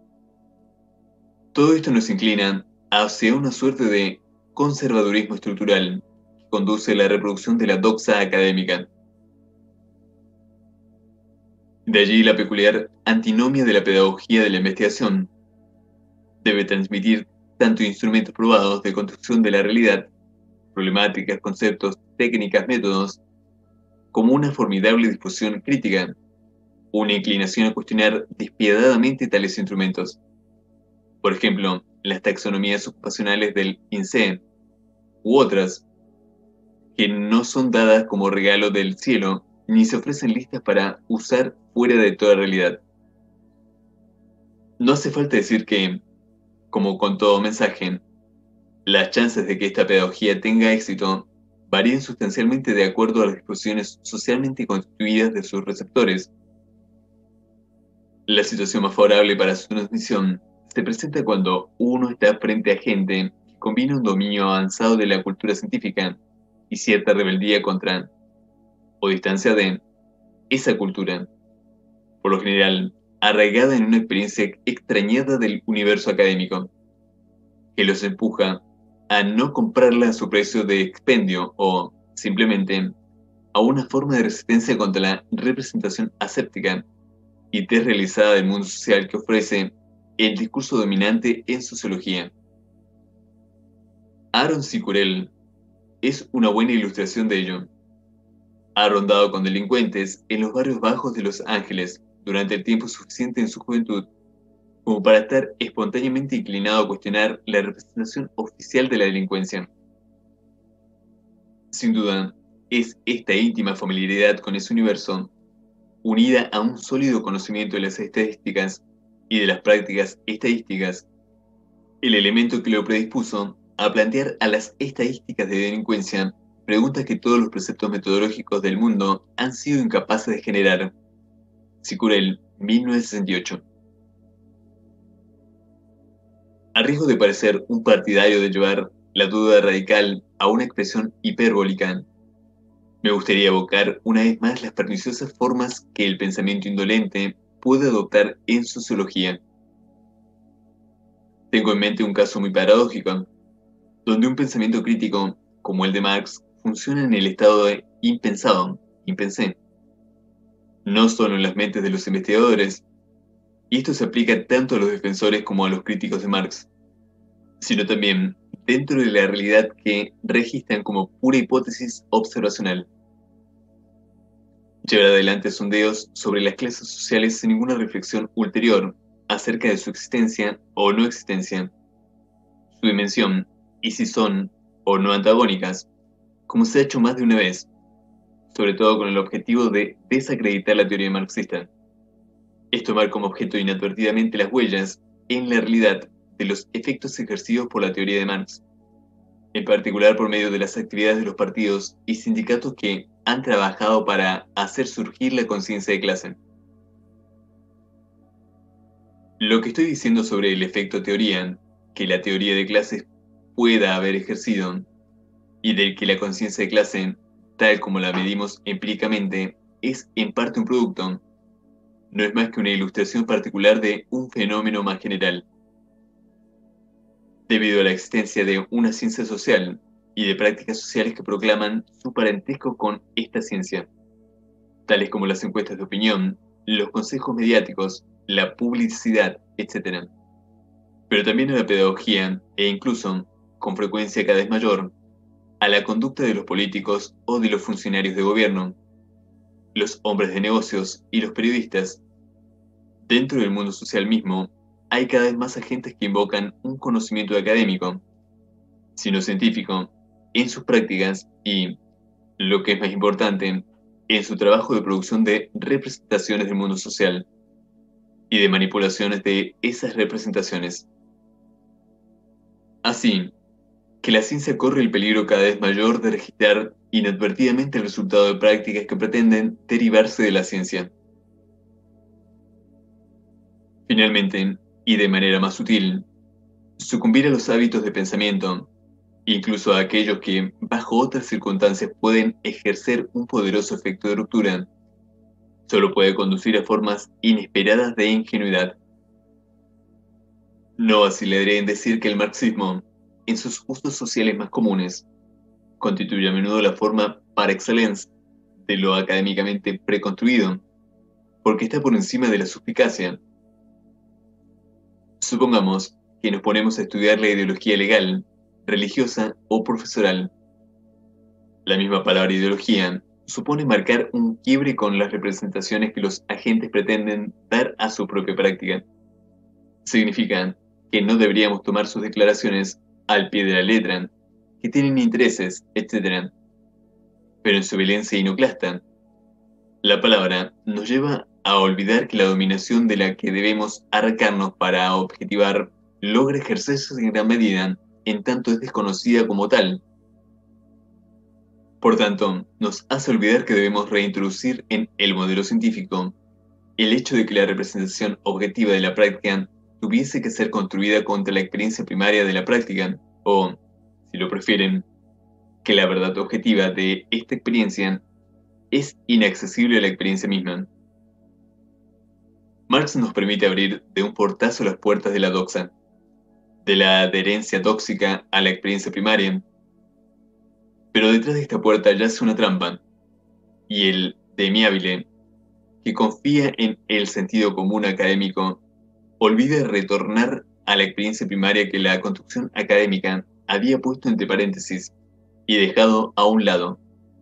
Todo esto nos inclina hacia una suerte de conservadurismo estructural que conduce a la reproducción de la doxa académica. De allí la peculiar antinomia de la pedagogía de la investigación. Debe transmitir tanto instrumentos probados de construcción de la realidad, problemáticas, conceptos, técnicas, métodos, como una formidable disposición crítica, una inclinación a cuestionar despiadadamente tales instrumentos. Por ejemplo, las taxonomías ocupacionales del INSEE, u otras, que no son dadas como regalo del cielo, ni se ofrecen listas para usar fuera de toda realidad. No hace falta decir que, como con todo mensaje, las chances de que esta pedagogía tenga éxito varían sustancialmente de acuerdo a las disposiciones socialmente constituidas de sus receptores. La situación más favorable para su transmisión se presenta cuando uno está frente a gente que combina un dominio avanzado de la cultura científica y cierta rebeldía contra, o distancia de, esa cultura, por lo general arraigada en una experiencia extrañada del universo académico, que los empuja a no comprarla a su precio de expendio o, simplemente, a una forma de resistencia contra la representación aséptica y desrealizada del mundo social que ofrece el discurso dominante en sociología. Aaron Sicurel es una buena ilustración de ello. Ha rondado con delincuentes en los barrios bajos de Los Ángeles durante el tiempo suficiente en su juventud como para estar espontáneamente inclinado a cuestionar la representación oficial de la delincuencia. Sin duda, es esta íntima familiaridad con ese universo, unida a un sólido conocimiento de las estadísticas y de las prácticas estadísticas, el elemento que lo predispuso a plantear a las estadísticas de delincuencia preguntas que todos los preceptos metodológicos del mundo han sido incapaces de generar. Sicurel, mil novecientos sesenta y ocho. A riesgo de parecer un partidario de llevar la duda radical a una expresión hiperbólica, me gustaría evocar una vez más las perniciosas formas que el pensamiento indolente puede adoptar en sociología. Tengo en mente un caso muy paradójico, donde un pensamiento crítico, como el de Marx, funciona en el estado de impensado, impensé, no solo en las mentes de los investigadores, y esto se aplica tanto a los defensores como a los críticos de Marx, sino también dentro de la realidad que registran como pura hipótesis observacional. Llevar adelante sondeos sobre las clases sociales sin ninguna reflexión ulterior acerca de su existencia o no existencia, su dimensión y si son o no antagónicas, como se ha hecho más de una vez, sobre todo con el objetivo de desacreditar la teoría marxista. Es tomar como objeto inadvertidamente las huellas, en la realidad, de los efectos ejercidos por la teoría de Marx, en particular por medio de las actividades de los partidos y sindicatos que han trabajado para hacer surgir la conciencia de clase. Lo que estoy diciendo sobre el efecto teoría, que la teoría de clases pueda haber ejercido, y del que la conciencia de clase, tal como la medimos empíricamente, es en parte un producto, no es más que una ilustración particular de un fenómeno más general. Debido a la existencia de una ciencia social y de prácticas sociales que proclaman su parentesco con esta ciencia, tales como las encuestas de opinión, los consejos mediáticos, la publicidad, etcétera. Pero también a la pedagogía e incluso, con frecuencia cada vez mayor, a la conducta de los políticos o de los funcionarios de gobierno, los hombres de negocios y los periodistas. Dentro del mundo social mismo, hay cada vez más agentes que invocan un conocimiento académico, sino científico, en sus prácticas y, lo que es más importante, en su trabajo de producción de representaciones del mundo social y de manipulaciones de esas representaciones. Así, que la ciencia corre el peligro cada vez mayor de registrar inadvertidamente el resultado de prácticas que pretenden derivarse de la ciencia. Finalmente, y de manera más sutil, sucumbir a los hábitos de pensamiento, incluso a aquellos que, bajo otras circunstancias, pueden ejercer un poderoso efecto de ruptura, solo puede conducir a formas inesperadas de ingenuidad. No vacilaré en decir que el marxismo, en sus usos sociales más comunes, constituye a menudo la forma par excellence de lo académicamente preconstruido, porque está por encima de la suspicacia. Supongamos que nos ponemos a estudiar la ideología legal, religiosa o profesoral. La misma palabra ideología supone marcar un quiebre con las representaciones que los agentes pretenden dar a su propia práctica. Significa que no deberíamos tomar sus declaraciones al pie de la letra, que tienen intereses, etcétera. Pero en su violencia inoclasta, la palabra nos lleva a olvidar que la dominación de la que debemos arrancarnos para objetivar logra ejercerse en gran medida, en tanto es desconocida como tal. Por tanto, nos hace olvidar que debemos reintroducir en el modelo científico el hecho de que la representación objetiva de la práctica tuviese que ser construida contra la experiencia primaria de la práctica, o, si lo prefieren, que la verdad objetiva de esta experiencia es inaccesible a la experiencia misma. Marx nos permite abrir de un portazo las puertas de la doxa, de la adherencia tóxica a la experiencia primaria. Pero detrás de esta puerta yace una trampa, y el demiabile, que confía en el sentido común académico, olvida retornar a la experiencia primaria que la construcción académica había puesto entre paréntesis y dejado a un lado.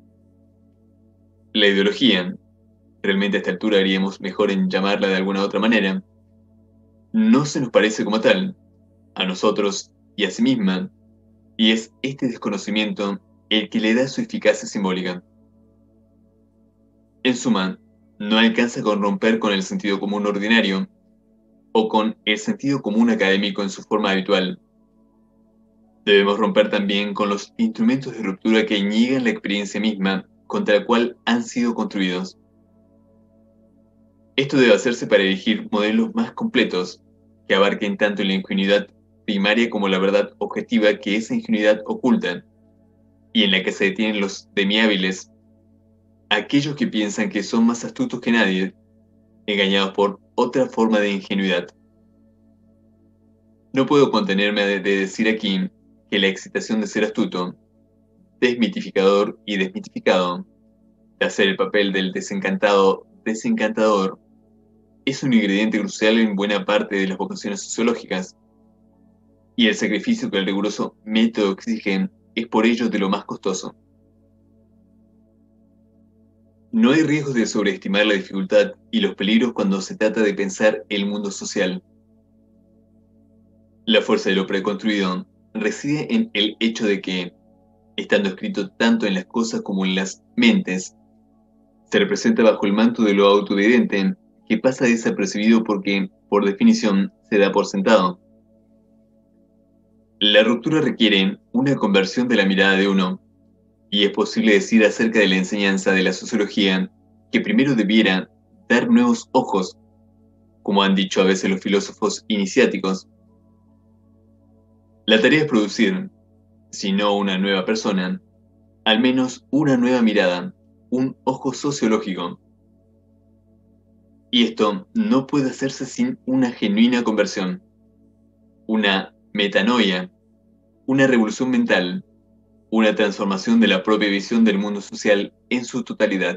La ideología, realmente a esta altura haríamos mejor en llamarla de alguna otra manera, no se nos parece como tal, a nosotros y a sí misma, y es este desconocimiento el que le da su eficacia simbólica. En suma, no alcanza con romper con el sentido común ordinario o con el sentido común académico en su forma habitual. Debemos romper también con los instrumentos de ruptura que niegan la experiencia misma contra la cual han sido construidos. Esto debe hacerse para elegir modelos más completos, que abarquen tanto la ingenuidad primaria como la verdad objetiva que esa ingenuidad oculta, y en la que se detienen los demihábiles, aquellos que piensan que son más astutos que nadie, engañados por otra forma de ingenuidad. No puedo contenerme de decir aquí que la excitación de ser astuto, desmitificador y desmitificado, de hacer el papel del desencantado desencantador, es un ingrediente crucial en buena parte de las vocaciones sociológicas, y el sacrificio que el riguroso método exige es por ello de lo más costoso. No hay riesgos de sobreestimar la dificultad y los peligros cuando se trata de pensar el mundo social. La fuerza de lo preconstruido reside en el hecho de que, estando escrito tanto en las cosas como en las mentes, se representa bajo el manto de lo autoevidente, que pasa desapercibido porque, por definición, se da por sentado. La ruptura requiere una conversión de la mirada de uno, y es posible decir acerca de la enseñanza de la sociología que primero debiera dar nuevos ojos, como han dicho a veces los filósofos iniciáticos. La tarea es producir, si no una nueva persona, al menos una nueva mirada, un ojo sociológico. Y esto no puede hacerse sin una genuina conversión, una metanoia, una revolución mental, una transformación de la propia visión del mundo social en su totalidad.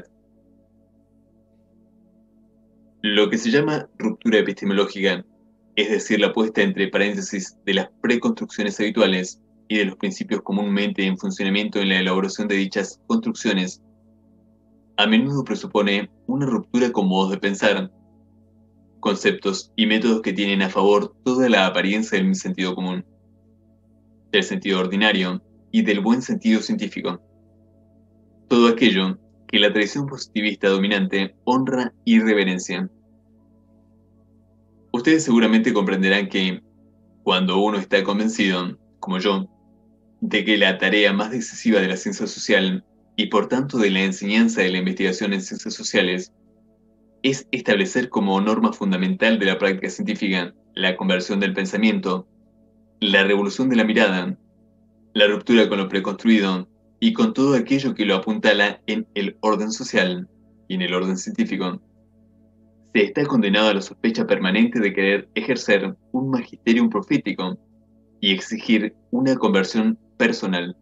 Lo que se llama ruptura epistemológica, es decir, la puesta entre paréntesis de las preconstrucciones habituales y de los principios comúnmente en funcionamiento en la elaboración de dichas construcciones, a menudo presupone una ruptura con modos de pensar, conceptos y métodos que tienen a favor toda la apariencia del sentido común, del sentido ordinario y del buen sentido científico. Todo aquello que la tradición positivista dominante honra y reverencia. Ustedes seguramente comprenderán que, cuando uno está convencido, como yo, de que la tarea más decisiva de la ciencia social, y por tanto de la enseñanza de la investigación en ciencias sociales, es establecer como norma fundamental de la práctica científica la conversión del pensamiento, la revolución de la mirada, la ruptura con lo preconstruido y con todo aquello que lo apuntala en el orden social y en el orden científico, se está condenado a la sospecha permanente de querer ejercer un magisterium profético y exigir una conversión personal.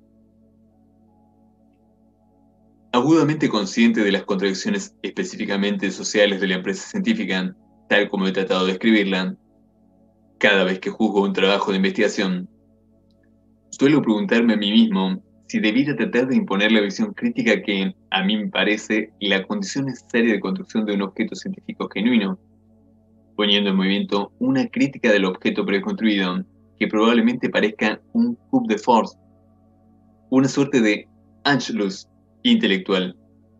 Agudamente consciente de las contradicciones específicamente sociales de la empresa científica, tal como he tratado de escribirla, cada vez que juzgo un trabajo de investigación, suelo preguntarme a mí mismo si debiera tratar de imponer la visión crítica que, a mí me parece, la condición necesaria de construcción de un objeto científico genuino, poniendo en movimiento una crítica del objeto preconstruido que probablemente parezca un coup de force, una suerte de Anschluss intelectual.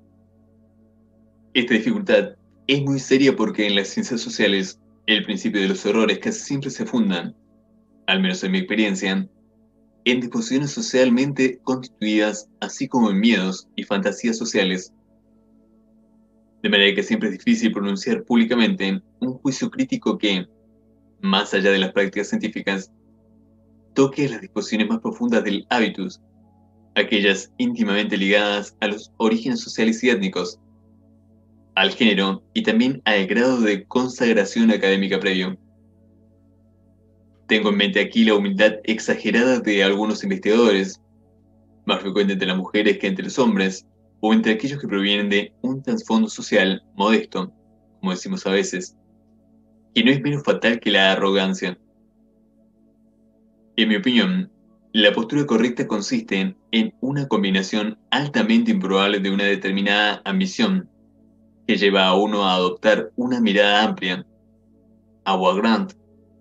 Esta dificultad es muy seria porque en las ciencias sociales el principio de los errores casi siempre se fundan, al menos en mi experiencia, en disposiciones socialmente constituidas, así como en miedos y fantasías sociales. De manera que siempre es difícil pronunciar públicamente un juicio crítico que, más allá de las prácticas científicas, toque las disposiciones más profundas del hábitus, aquellas íntimamente ligadas a los orígenes sociales y étnicos, al género y también al grado de consagración académica previo. Tengo en mente aquí la humildad exagerada de algunos investigadores, más frecuente entre las mujeres que entre los hombres, o entre aquellos que provienen de un trasfondo social modesto, como decimos a veces, que no es menos fatal que la arrogancia. En mi opinión, la postura correcta consiste en una combinación altamente improbable de una determinada ambición, que lleva a uno a adoptar una mirada amplia, agua grande,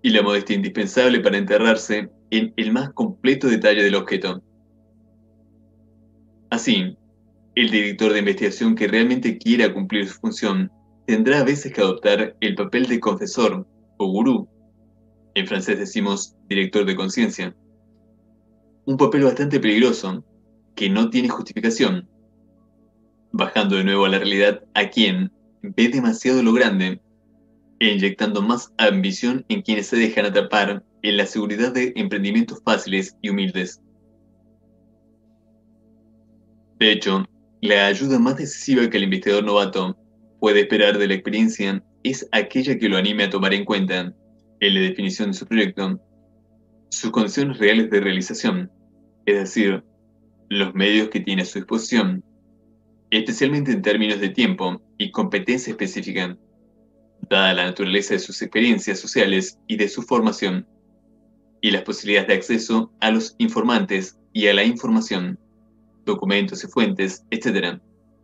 y la modestia indispensable para enterrarse en el más completo detalle del objeto. Así, el director de investigación que realmente quiera cumplir su función tendrá a veces que adoptar el papel de confesor o gurú, en francés decimos director de conciencia, un papel bastante peligroso que no tiene justificación, bajando de nuevo a la realidad a quien ve demasiado lo grande e inyectando más ambición en quienes se dejan atrapar en la seguridad de emprendimientos fáciles y humildes. De hecho, la ayuda más decisiva que el investigador novato puede esperar de la experiencia es aquella que lo anime a tomar en cuenta, en la definición de su proyecto, sus condiciones reales de realización, es decir, los medios que tiene a su disposición, especialmente en términos de tiempo y competencia específica, dada la naturaleza de sus experiencias sociales y de su formación, y las posibilidades de acceso a los informantes y a la información, documentos y fuentes, etcétera.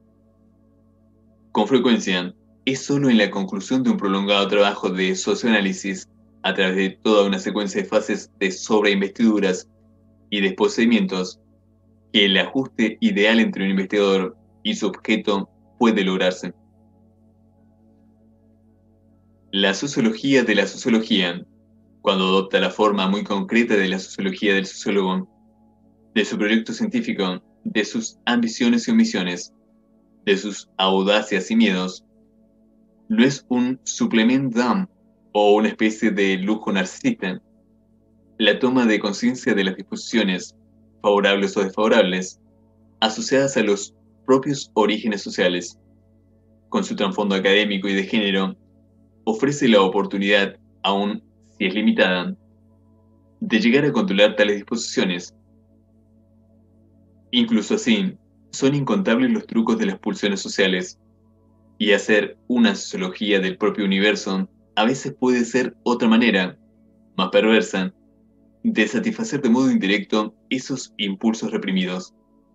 Con frecuencia, es solo en la conclusión de un prolongado trabajo de socioanálisis, a través de toda una secuencia de fases de sobreinvestiduras y desposeimientos, que el ajuste ideal entre un investigador y su objeto puede lograrse. La sociología de la sociología, cuando adopta la forma muy concreta de la sociología del sociólogo, de su proyecto científico, de sus ambiciones y omisiones, de sus audacias y miedos, no es un suplement d'âme o una especie de lujo narcisista. La toma de conciencia de las disposiciones, favorables o desfavorables, asociadas a los propios orígenes sociales, con su trasfondo académico y de género, ofrece la oportunidad, aun si es limitada, de llegar a controlar tales disposiciones. Incluso así, son incontables los trucos de las pulsiones sociales, y hacer una sociología del propio universo a veces puede ser otra manera, más perversa, de satisfacer de modo indirecto esos impulsos reprimidos.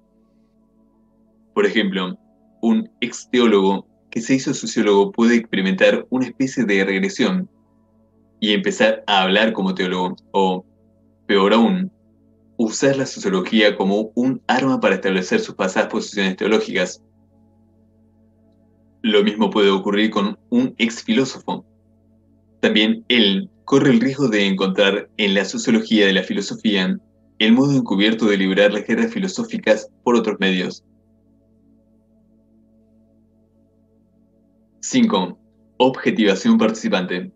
Por ejemplo, un ex teólogo que se hizo sociólogo puede experimentar una especie de regresión y empezar a hablar como teólogo, o, peor aún, usar la sociología como un arma para establecer sus pasadas posiciones teológicas. Lo mismo puede ocurrir con un ex filósofo. También él corre el riesgo de encontrar en la sociología de la filosofía el modo encubierto de librar las guerras filosóficas por otros medios. cinco. Objetivación participante.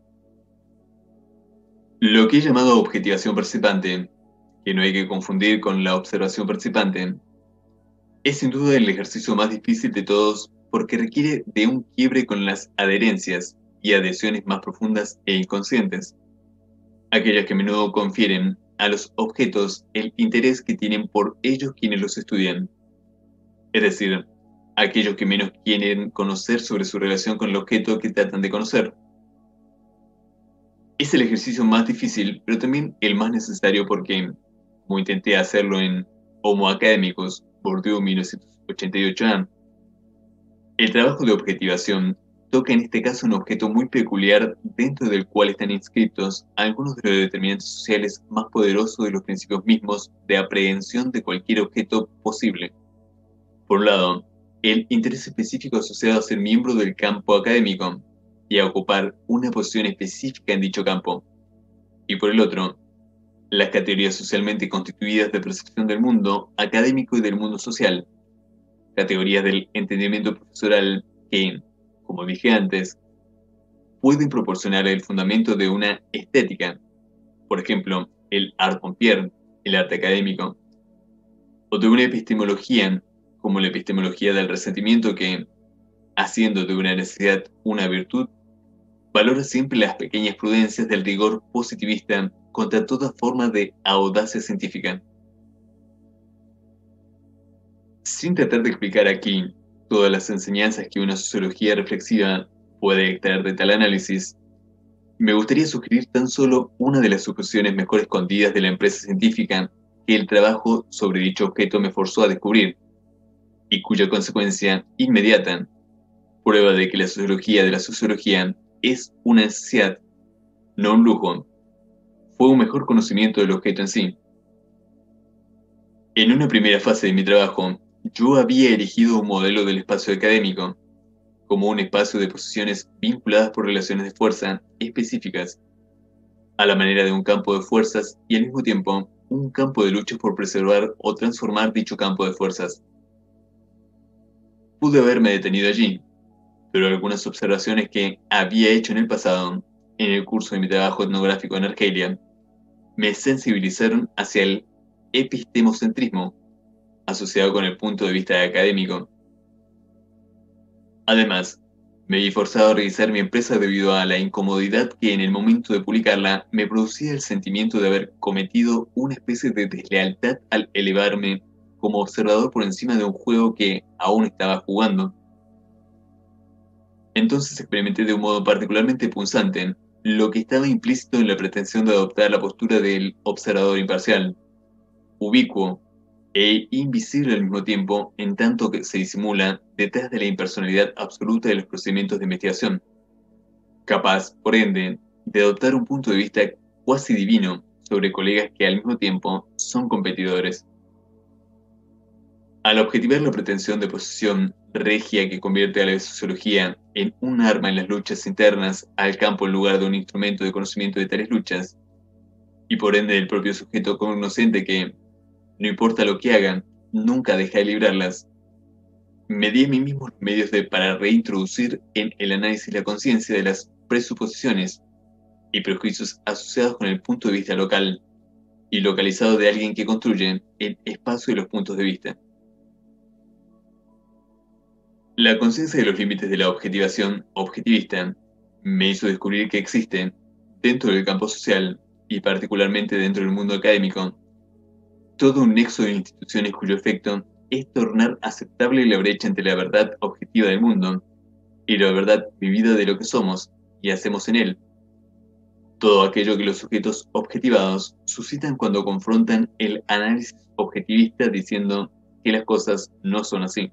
Lo que he llamado objetivación participante, que no hay que confundir con la observación participante, es sin duda el ejercicio más difícil de todos porque requiere de un quiebre con las adherencias y adhesiones más profundas e inconscientes, aquellas que a menudo confieren a los objetos el interés que tienen por ellos quienes los estudian, es decir, aquellos que menos quieren conocer sobre su relación con el objeto que tratan de conocer. Es el ejercicio más difícil, pero también el más necesario porque, como intenté hacerlo en Homo Academicus, Bourdieu mil novecientos ochenta y ocho A, el trabajo de objetivación toca en este caso un objeto muy peculiar dentro del cual están inscritos algunos de los determinantes sociales más poderosos de los principios mismos de aprehensión de cualquier objeto posible. Por un lado, el interés específico asociado a ser miembro del campo académico y a ocupar una posición específica en dicho campo. Y por el otro, las categorías socialmente constituidas de percepción del mundo académico y del mundo social, categorías del entendimiento profesoral que, como dije antes, pueden proporcionar el fundamento de una estética, por ejemplo, el art pompier, el arte académico, o de una epistemología, como la epistemología del resentimiento que, haciendo de una necesidad una virtud, valora siempre las pequeñas prudencias del rigor positivista contra toda forma de audacia científica. Sin tratar de explicar aquí todas las enseñanzas que una sociología reflexiva puede extraer de tal análisis, me gustaría sugerir tan solo una de las suposiciones mejor escondidas de la empresa científica que el trabajo sobre dicho objeto me forzó a descubrir, y cuya consecuencia inmediata, prueba de que la sociología de la sociología es una necesidad, no un lujo, fue un mejor conocimiento del objeto en sí. En una primera fase de mi trabajo, yo había elegido un modelo del espacio académico, como un espacio de posiciones vinculadas por relaciones de fuerza específicas, a la manera de un campo de fuerzas y al mismo tiempo un campo de lucha por preservar o transformar dicho campo de fuerzas. Pude haberme detenido allí, pero algunas observaciones que había hecho en el pasado, en el curso de mi trabajo etnográfico en Argelia, me sensibilizaron hacia el epistemocentrismo asociado con el punto de vista académico. Además, me vi forzado a revisar mi empresa debido a la incomodidad que en el momento de publicarla me producía el sentimiento de haber cometido una especie de deslealtad al elevarme como observador por encima de un juego que aún estaba jugando. Entonces experimenté de un modo particularmente punzante lo que estaba implícito en la pretensión de adoptar la postura del observador imparcial, ubicuo e invisible al mismo tiempo, en tanto que se disimula detrás de la impersonalidad absoluta de los procedimientos de investigación, capaz, por ende, de adoptar un punto de vista cuasi divino sobre colegas que al mismo tiempo son competidores. Al objetivar la pretensión de posición regia que convierte a la sociología en un arma en las luchas internas al campo en lugar de un instrumento de conocimiento de tales luchas, y por ende del propio sujeto cognoscente que, no importa lo que hagan, nunca deja de librarlas, me di a mí mismo los medios de, para reintroducir en el análisis la conciencia de las presuposiciones y prejuicios asociados con el punto de vista local y localizado de alguien que construye el espacio de los puntos de vista. La conciencia de los límites de la objetivación objetivista me hizo descubrir que existe, dentro del campo social y particularmente dentro del mundo académico, todo un nexo de instituciones cuyo efecto es tornar aceptable la brecha entre la verdad objetiva del mundo y la verdad vivida de lo que somos y hacemos en él. Todo aquello que los sujetos objetivados suscitan cuando confrontan el análisis objetivista diciendo que las cosas no son así.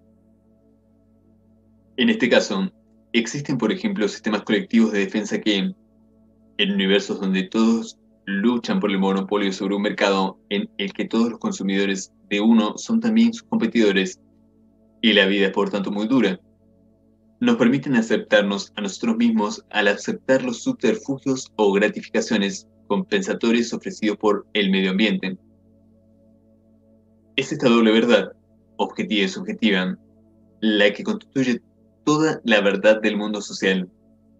En este caso, existen por ejemplo sistemas colectivos de defensa que, en universos donde todos luchan por el monopolio sobre un mercado en el que todos los consumidores de uno son también sus competidores, y la vida es por tanto muy dura, nos permiten aceptarnos a nosotros mismos al aceptar los subterfugios o gratificaciones compensatorias ofrecidos por el medio ambiente. Es esta doble verdad, objetiva y subjetiva, la que constituye toda la verdad del mundo social.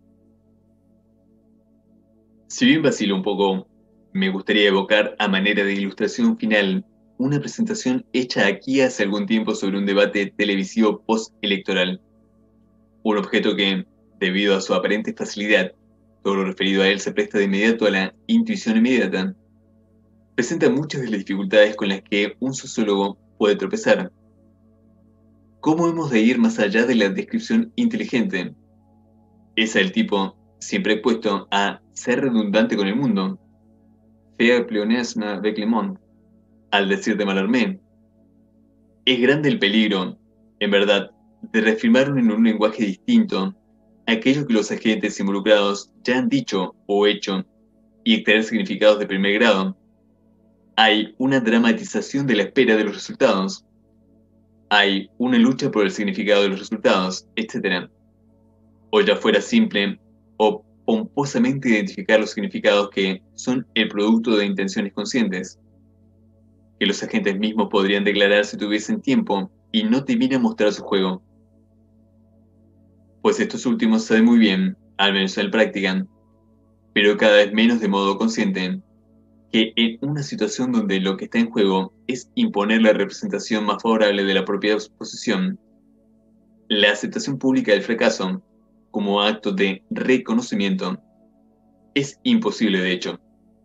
Si bien vacilo un poco, me gustaría evocar a manera de ilustración final una presentación hecha aquí hace algún tiempo sobre un debate televisivo post-electoral. Un objeto que, debido a su aparente facilidad, todo lo referido a él se presta de inmediato a la intuición inmediata, presenta muchas de las dificultades con las que un sociólogo puede tropezar. ¿Cómo hemos de ir más allá de la descripción inteligente? Esa del tipo, siempre expuesto a ser redundante con el mundo. Faire pléonasme avec le monde, al decir de Mallarmé. Es grande el peligro, en verdad, de reafirmar en un lenguaje distinto aquello que los agentes involucrados ya han dicho o hecho y extraer significados de primer grado. Hay una dramatización de la espera de los resultados. Hay una lucha por el significado de los resultados, etcétera. O ya fuera simple o pomposamente identificar los significados que son el producto de intenciones conscientes, que los agentes mismos podrían declarar si tuviesen tiempo y no temieran mostrar su juego. Pues estos últimos saben muy bien, al menos en la práctica, pero cada vez menos de modo consciente, que en una situación donde lo que está en juego es imponer la representación más favorable de la propia posición, la aceptación pública del fracaso, como acto de reconocimiento, es imposible de hecho.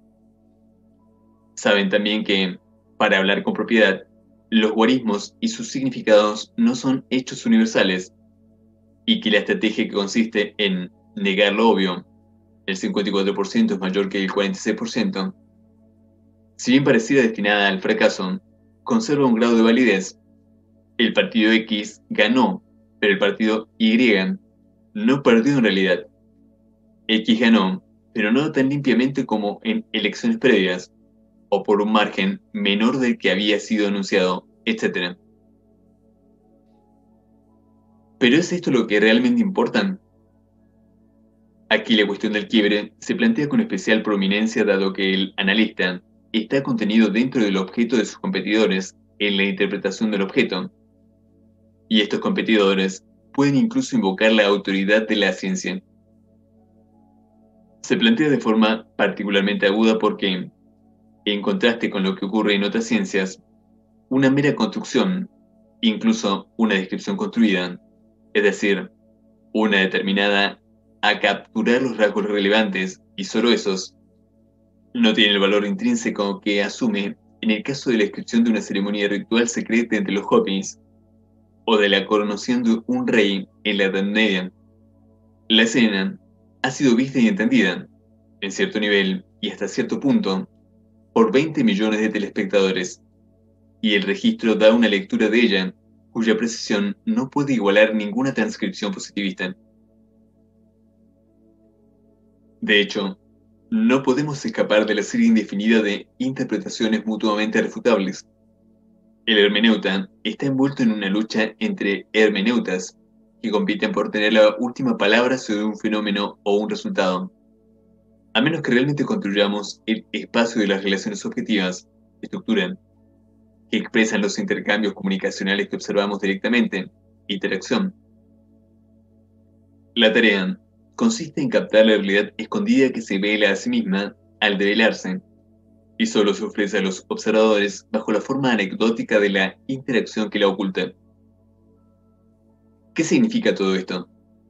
Saben también que, para hablar con propiedad, los guarismos y sus significados no son hechos universales, y que la estrategia que consiste en negar lo obvio, el cincuenta y cuatro por ciento es mayor que el cuarenta y seis por ciento, si bien parecida destinada al fracaso, conserva un grado de validez. El partido X ganó, pero el partido Y no perdió en realidad. X ganó, pero no tan limpiamente como en elecciones previas, o por un margen menor del que había sido anunciado, etcétera. ¿Pero es esto lo que realmente importa? Aquí la cuestión del quiebre se plantea con especial prominencia dado que el analista está contenido dentro del objeto de sus competidores en la interpretación del objeto, y estos competidores pueden incluso invocar la autoridad de la ciencia. Se plantea de forma particularmente aguda porque, en contraste con lo que ocurre en otras ciencias, una mera construcción, incluso una descripción construida, es decir, una determinada a capturar los rasgos relevantes y solo esos, no tiene el valor intrínseco que asume en el caso de la descripción de una ceremonia ritual secreta entre los Hopis o de la coronación de un rey en la Edad Media. La escena ha sido vista y entendida, en cierto nivel y hasta cierto punto, por veinte millones de telespectadores, y el registro da una lectura de ella cuya precisión no puede igualar ninguna transcripción positivista. De hecho, no podemos escapar de la serie indefinida de interpretaciones mutuamente refutables. El hermeneuta está envuelto en una lucha entre hermeneutas que compiten por tener la última palabra sobre un fenómeno o un resultado. A menos que realmente construyamos el espacio de las relaciones objetivas, estructura, que expresan los intercambios comunicacionales que observamos directamente, interacción. La tarea consiste en captar la realidad escondida que se vela a sí misma al develarse, y solo se ofrece a los observadores bajo la forma anecdótica de la interacción que la oculta. ¿Qué significa todo esto?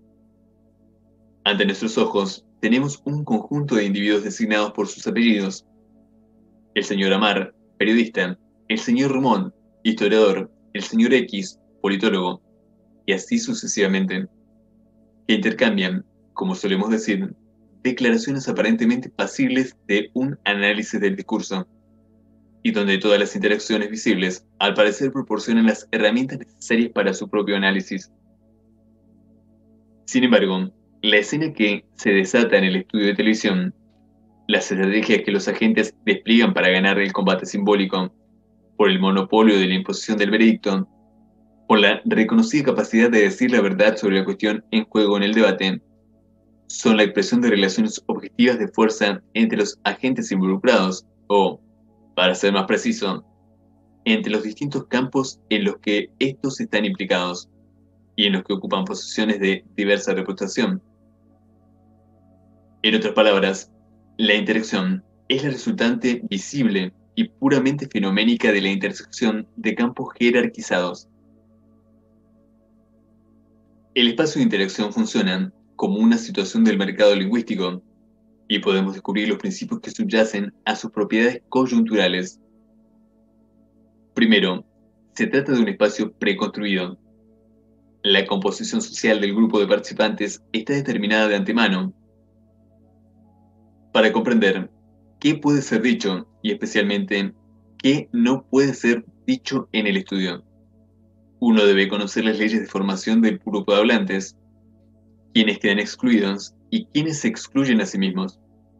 Ante nuestros ojos tenemos un conjunto de individuos designados por sus apellidos. El señor Amar, periodista; el señor Ramón, historiador; el señor X, politólogo, y así sucesivamente, que intercambian, como solemos decir, declaraciones aparentemente pasibles de un análisis del discurso, y donde todas las interacciones visibles, al parecer, proporcionan las herramientas necesarias para su propio análisis. Sin embargo, la escena que se desata en el estudio de televisión, las estrategias que los agentes despliegan para ganar el combate simbólico, por el monopolio de la imposición del veredicto, por la reconocida capacidad de decir la verdad sobre la cuestión en juego en el debate, son la expresión de relaciones objetivas de fuerza entre los agentes involucrados, o, para ser más preciso, entre los distintos campos en los que estos están implicados y en los que ocupan posiciones de diversa reputación. En otras palabras, la interacción es la resultante visible y puramente fenoménica de la intersección de campos jerarquizados. El espacio de interacción funciona como una situación del mercado lingüístico, y podemos descubrir los principios que subyacen a sus propiedades coyunturales. Primero, se trata de un espacio preconstruido. La composición social del grupo de participantes está determinada de antemano. Para comprender qué puede ser dicho y especialmente qué no puede ser dicho en el estudio, uno debe conocer las leyes de formación del grupo de hablantes, quienes quedan excluidos y quienes se excluyen a sí mismos.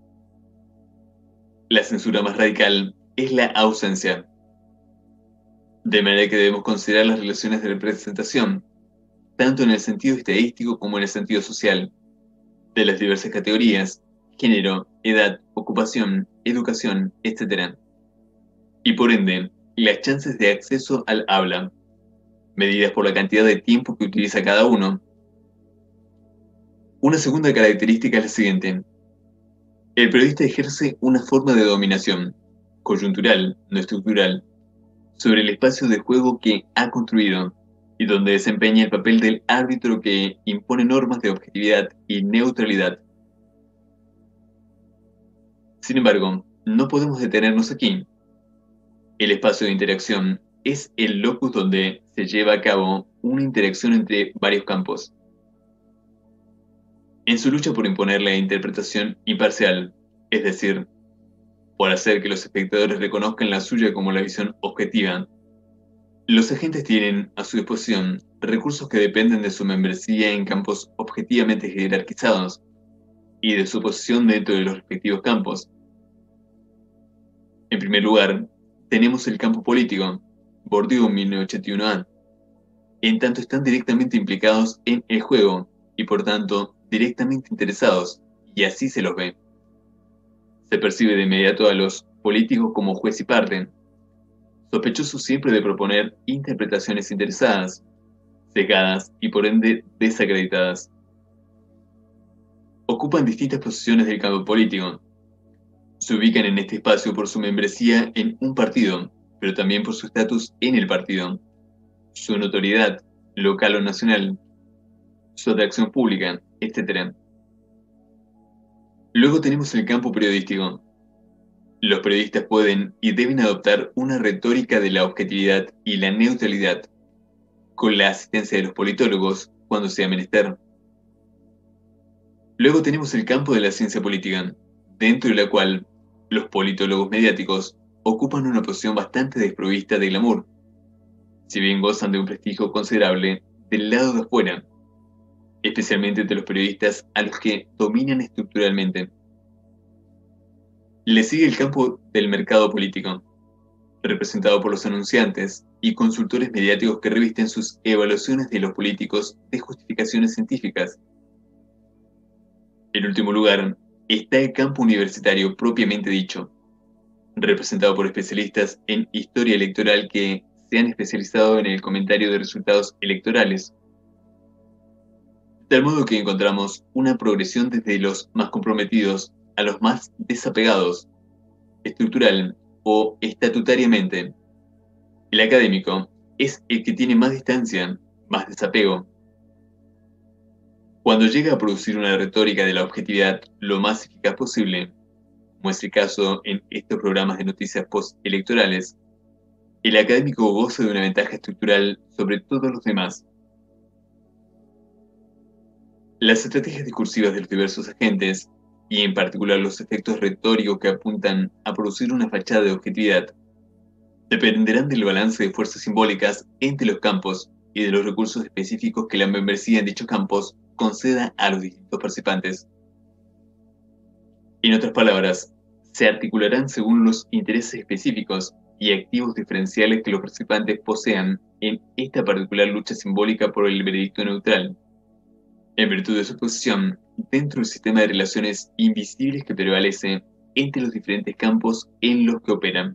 La censura más radical es la ausencia. De manera que debemos considerar las relaciones de representación, tanto en el sentido estadístico como en el sentido social, de las diversas categorías, género, edad, ocupación, educación, etcétera. Y por ende, las chances de acceso al habla, medidas por la cantidad de tiempo que utiliza cada uno. Una segunda característica es la siguiente. El periodista ejerce una forma de dominación, coyuntural, no estructural, sobre el espacio de juego que ha construido, y donde desempeña el papel del árbitro que impone normas de objetividad y neutralidad. Sin embargo, no podemos detenernos aquí. El espacio de interacción es el locus donde se lleva a cabo una interacción entre varios campos. En su lucha por imponer la interpretación imparcial, es decir, por hacer que los espectadores reconozcan la suya como la visión objetiva, los agentes tienen a su disposición recursos que dependen de su membresía en campos objetivamente jerarquizados. y de su posición dentro de los respectivos campos. En primer lugar, tenemos el campo político, Bourdieu mil novecientos ochenta y uno A, en tanto están directamente implicados en el juego y por tanto directamente interesados, y así se los ve. Se percibe de inmediato a los políticos como juez y parte, sospechosos siempre de proponer interpretaciones interesadas, cegadas y por ende desacreditadas. Ocupan distintas posiciones del campo político. Se ubican en este espacio por su membresía en un partido, pero también por su estatus en el partido, su notoriedad, local o nacional, su atracción pública, etcétera. Luego tenemos el campo periodístico. Los periodistas pueden y deben adoptar una retórica de la objetividad y la neutralidad, con la asistencia de los politólogos cuando sea menester. Luego tenemos el campo de la ciencia política, dentro de la cual los politólogos mediáticos ocupan una posición bastante desprovista de glamour, si bien gozan de un prestigio considerable del lado de afuera, especialmente entre los periodistas a los que dominan estructuralmente. Le sigue el campo del mercado político, representado por los anunciantes y consultores mediáticos que revisten sus evaluaciones de los políticos de justificaciones científicas. En último lugar, está el campo universitario propiamente dicho, representado por especialistas en historia electoral que se han especializado en el comentario de resultados electorales. De tal modo que encontramos una progresión desde los más comprometidos a los más desapegados, estructural o estatutariamente. El académico es el que tiene más distancia, más desapego. Cuando llega a producir una retórica de la objetividad lo más eficaz posible, como es el caso en estos programas de noticias postelectorales, el académico goza de una ventaja estructural sobre todos los demás. Las estrategias discursivas de los diversos agentes, y en particular los efectos retóricos que apuntan a producir una fachada de objetividad, dependerán del balance de fuerzas simbólicas entre los campos y de los recursos específicos que la membresía en dichos campos conceda a los distintos participantes. En otras palabras, se articularán según los intereses específicos y activos diferenciales que los participantes posean en esta particular lucha simbólica por el veredicto neutral, en virtud de su posición dentro del sistema de relaciones invisibles que prevalece entre los diferentes campos en los que operan.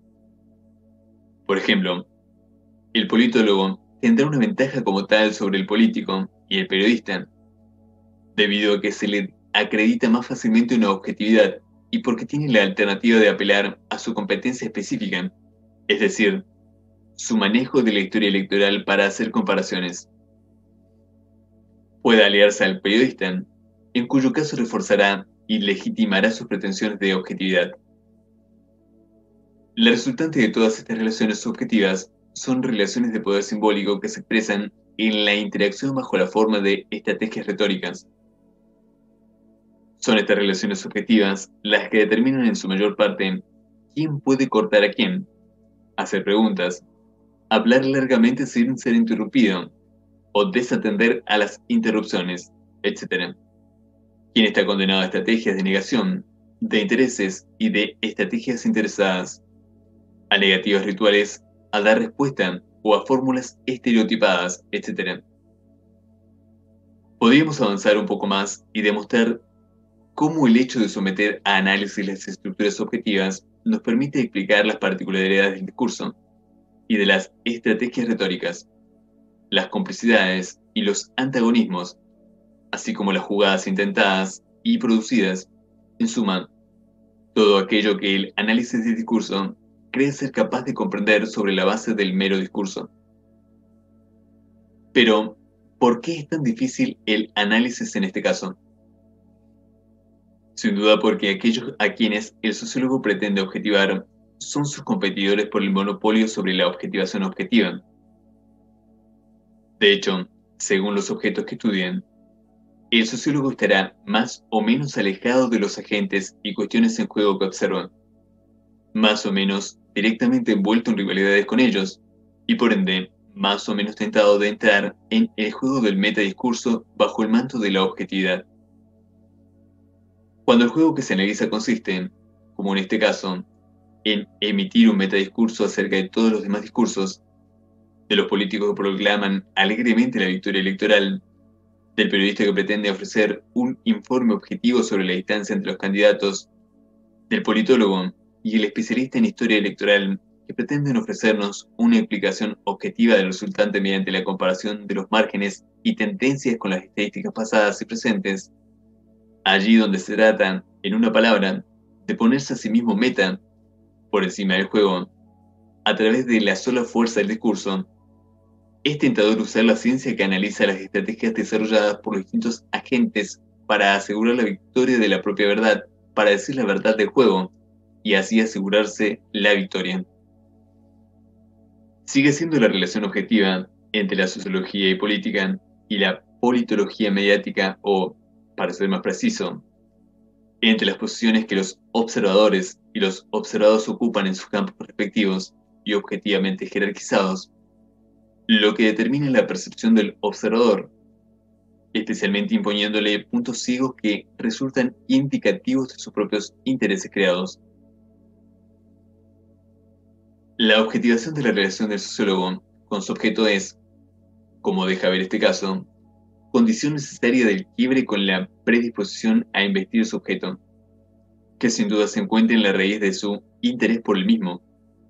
Por ejemplo, el politólogo tendrá una ventaja como tal sobre el político y el periodista, debido a que se le acredita más fácilmente una objetividad y porque tiene la alternativa de apelar a su competencia específica, es decir, su manejo de la historia electoral para hacer comparaciones. Puede aliarse al periodista, en cuyo caso reforzará y legitimará sus pretensiones de objetividad. La resultante de todas estas relaciones subjetivas son relaciones de poder simbólico que se expresan en la interacción bajo la forma de estrategias retóricas. Son estas relaciones subjetivas las que determinan en su mayor parte quién puede cortar a quién, hacer preguntas, hablar largamente sin ser interrumpido o desatender a las interrupciones, etcétera. Quién está condenado a estrategias de negación, de intereses y de estrategias interesadas, a negativas rituales, a dar respuesta o a fórmulas estereotipadas, etcétera. Podríamos avanzar un poco más y demostrar cómo el hecho de someter a análisis las estructuras objetivas nos permite explicar las particularidades del discurso y de las estrategias retóricas, las complicidades y los antagonismos, así como las jugadas intentadas y producidas, en suma, todo aquello que el análisis del discurso cree ser capaz de comprender sobre la base del mero discurso. Pero, ¿por qué es tan difícil el análisis en este caso? Sin duda porque aquellos a quienes el sociólogo pretende objetivar son sus competidores por el monopolio sobre la objetivación objetiva. De hecho, según los objetos que estudian, el sociólogo estará más o menos alejado de los agentes y cuestiones en juego que observa, más o menos directamente envuelto en rivalidades con ellos, y por ende, más o menos tentado de entrar en el juego del metadiscurso bajo el manto de la objetividad. Cuando el juego que se analiza consiste, como en este caso, en emitir un metadiscurso acerca de todos los demás discursos, de los políticos que proclaman alegremente la victoria electoral, del periodista que pretende ofrecer un informe objetivo sobre la distancia entre los candidatos, del politólogo y el especialista en historia electoral que pretenden ofrecernos una explicación objetiva del resultante mediante la comparación de los márgenes y tendencias con las estadísticas pasadas y presentes, allí donde se trata, en una palabra, de ponerse a sí mismo meta por encima del juego, a través de la sola fuerza del discurso, es tentador usar la ciencia que analiza las estrategias desarrolladas por los distintos agentes para asegurar la victoria de la propia verdad, para decir la verdad del juego, y así asegurarse la victoria. Sigue siendo la relación objetiva entre la sociología y política y la politología mediática, o, para ser más preciso, entre las posiciones que los observadores y los observados ocupan en sus campos respectivos y objetivamente jerarquizados, lo que determina la percepción del observador, especialmente imponiéndole puntos ciegos que resultan indicativos de sus propios intereses creados. La objetivación de la relación del sociólogo con su objeto es, como deja ver este caso, condición necesaria del quiebre con la predisposición a investir su objeto, que sin duda se encuentra en la raíz de su interés por el mismo.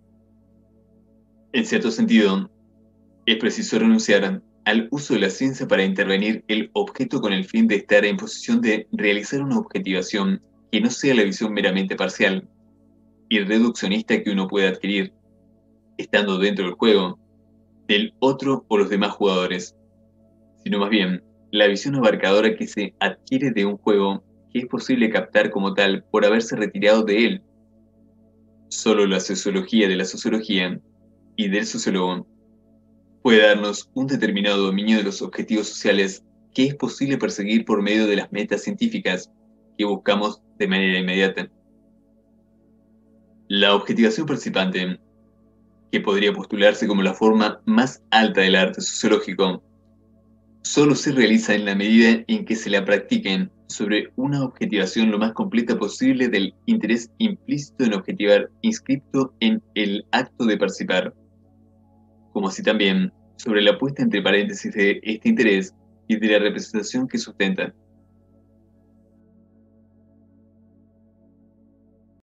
En cierto sentido, es preciso renunciar al uso de la ciencia para intervenir el objeto con el fin de estar en posición de realizar una objetivación que no sea la visión meramente parcial y reduccionista que uno puede adquirir, estando dentro del juego, del otro o los demás jugadores, sino más bien la visión abarcadora que se adquiere de un juego que es posible captar como tal por haberse retirado de él. Solo la sociología de la sociología y del sociólogo puede darnos un determinado dominio de los objetivos sociales que es posible perseguir por medio de las metas científicas que buscamos de manera inmediata. La objetivación participante, que podría postularse como la forma más alta del arte sociológico, solo se realiza en la medida en que se la practiquen sobre una objetivación lo más completa posible del interés implícito en objetivar inscripto en el acto de participar, como así también sobre la puesta entre paréntesis de este interés y de la representación que sustenta.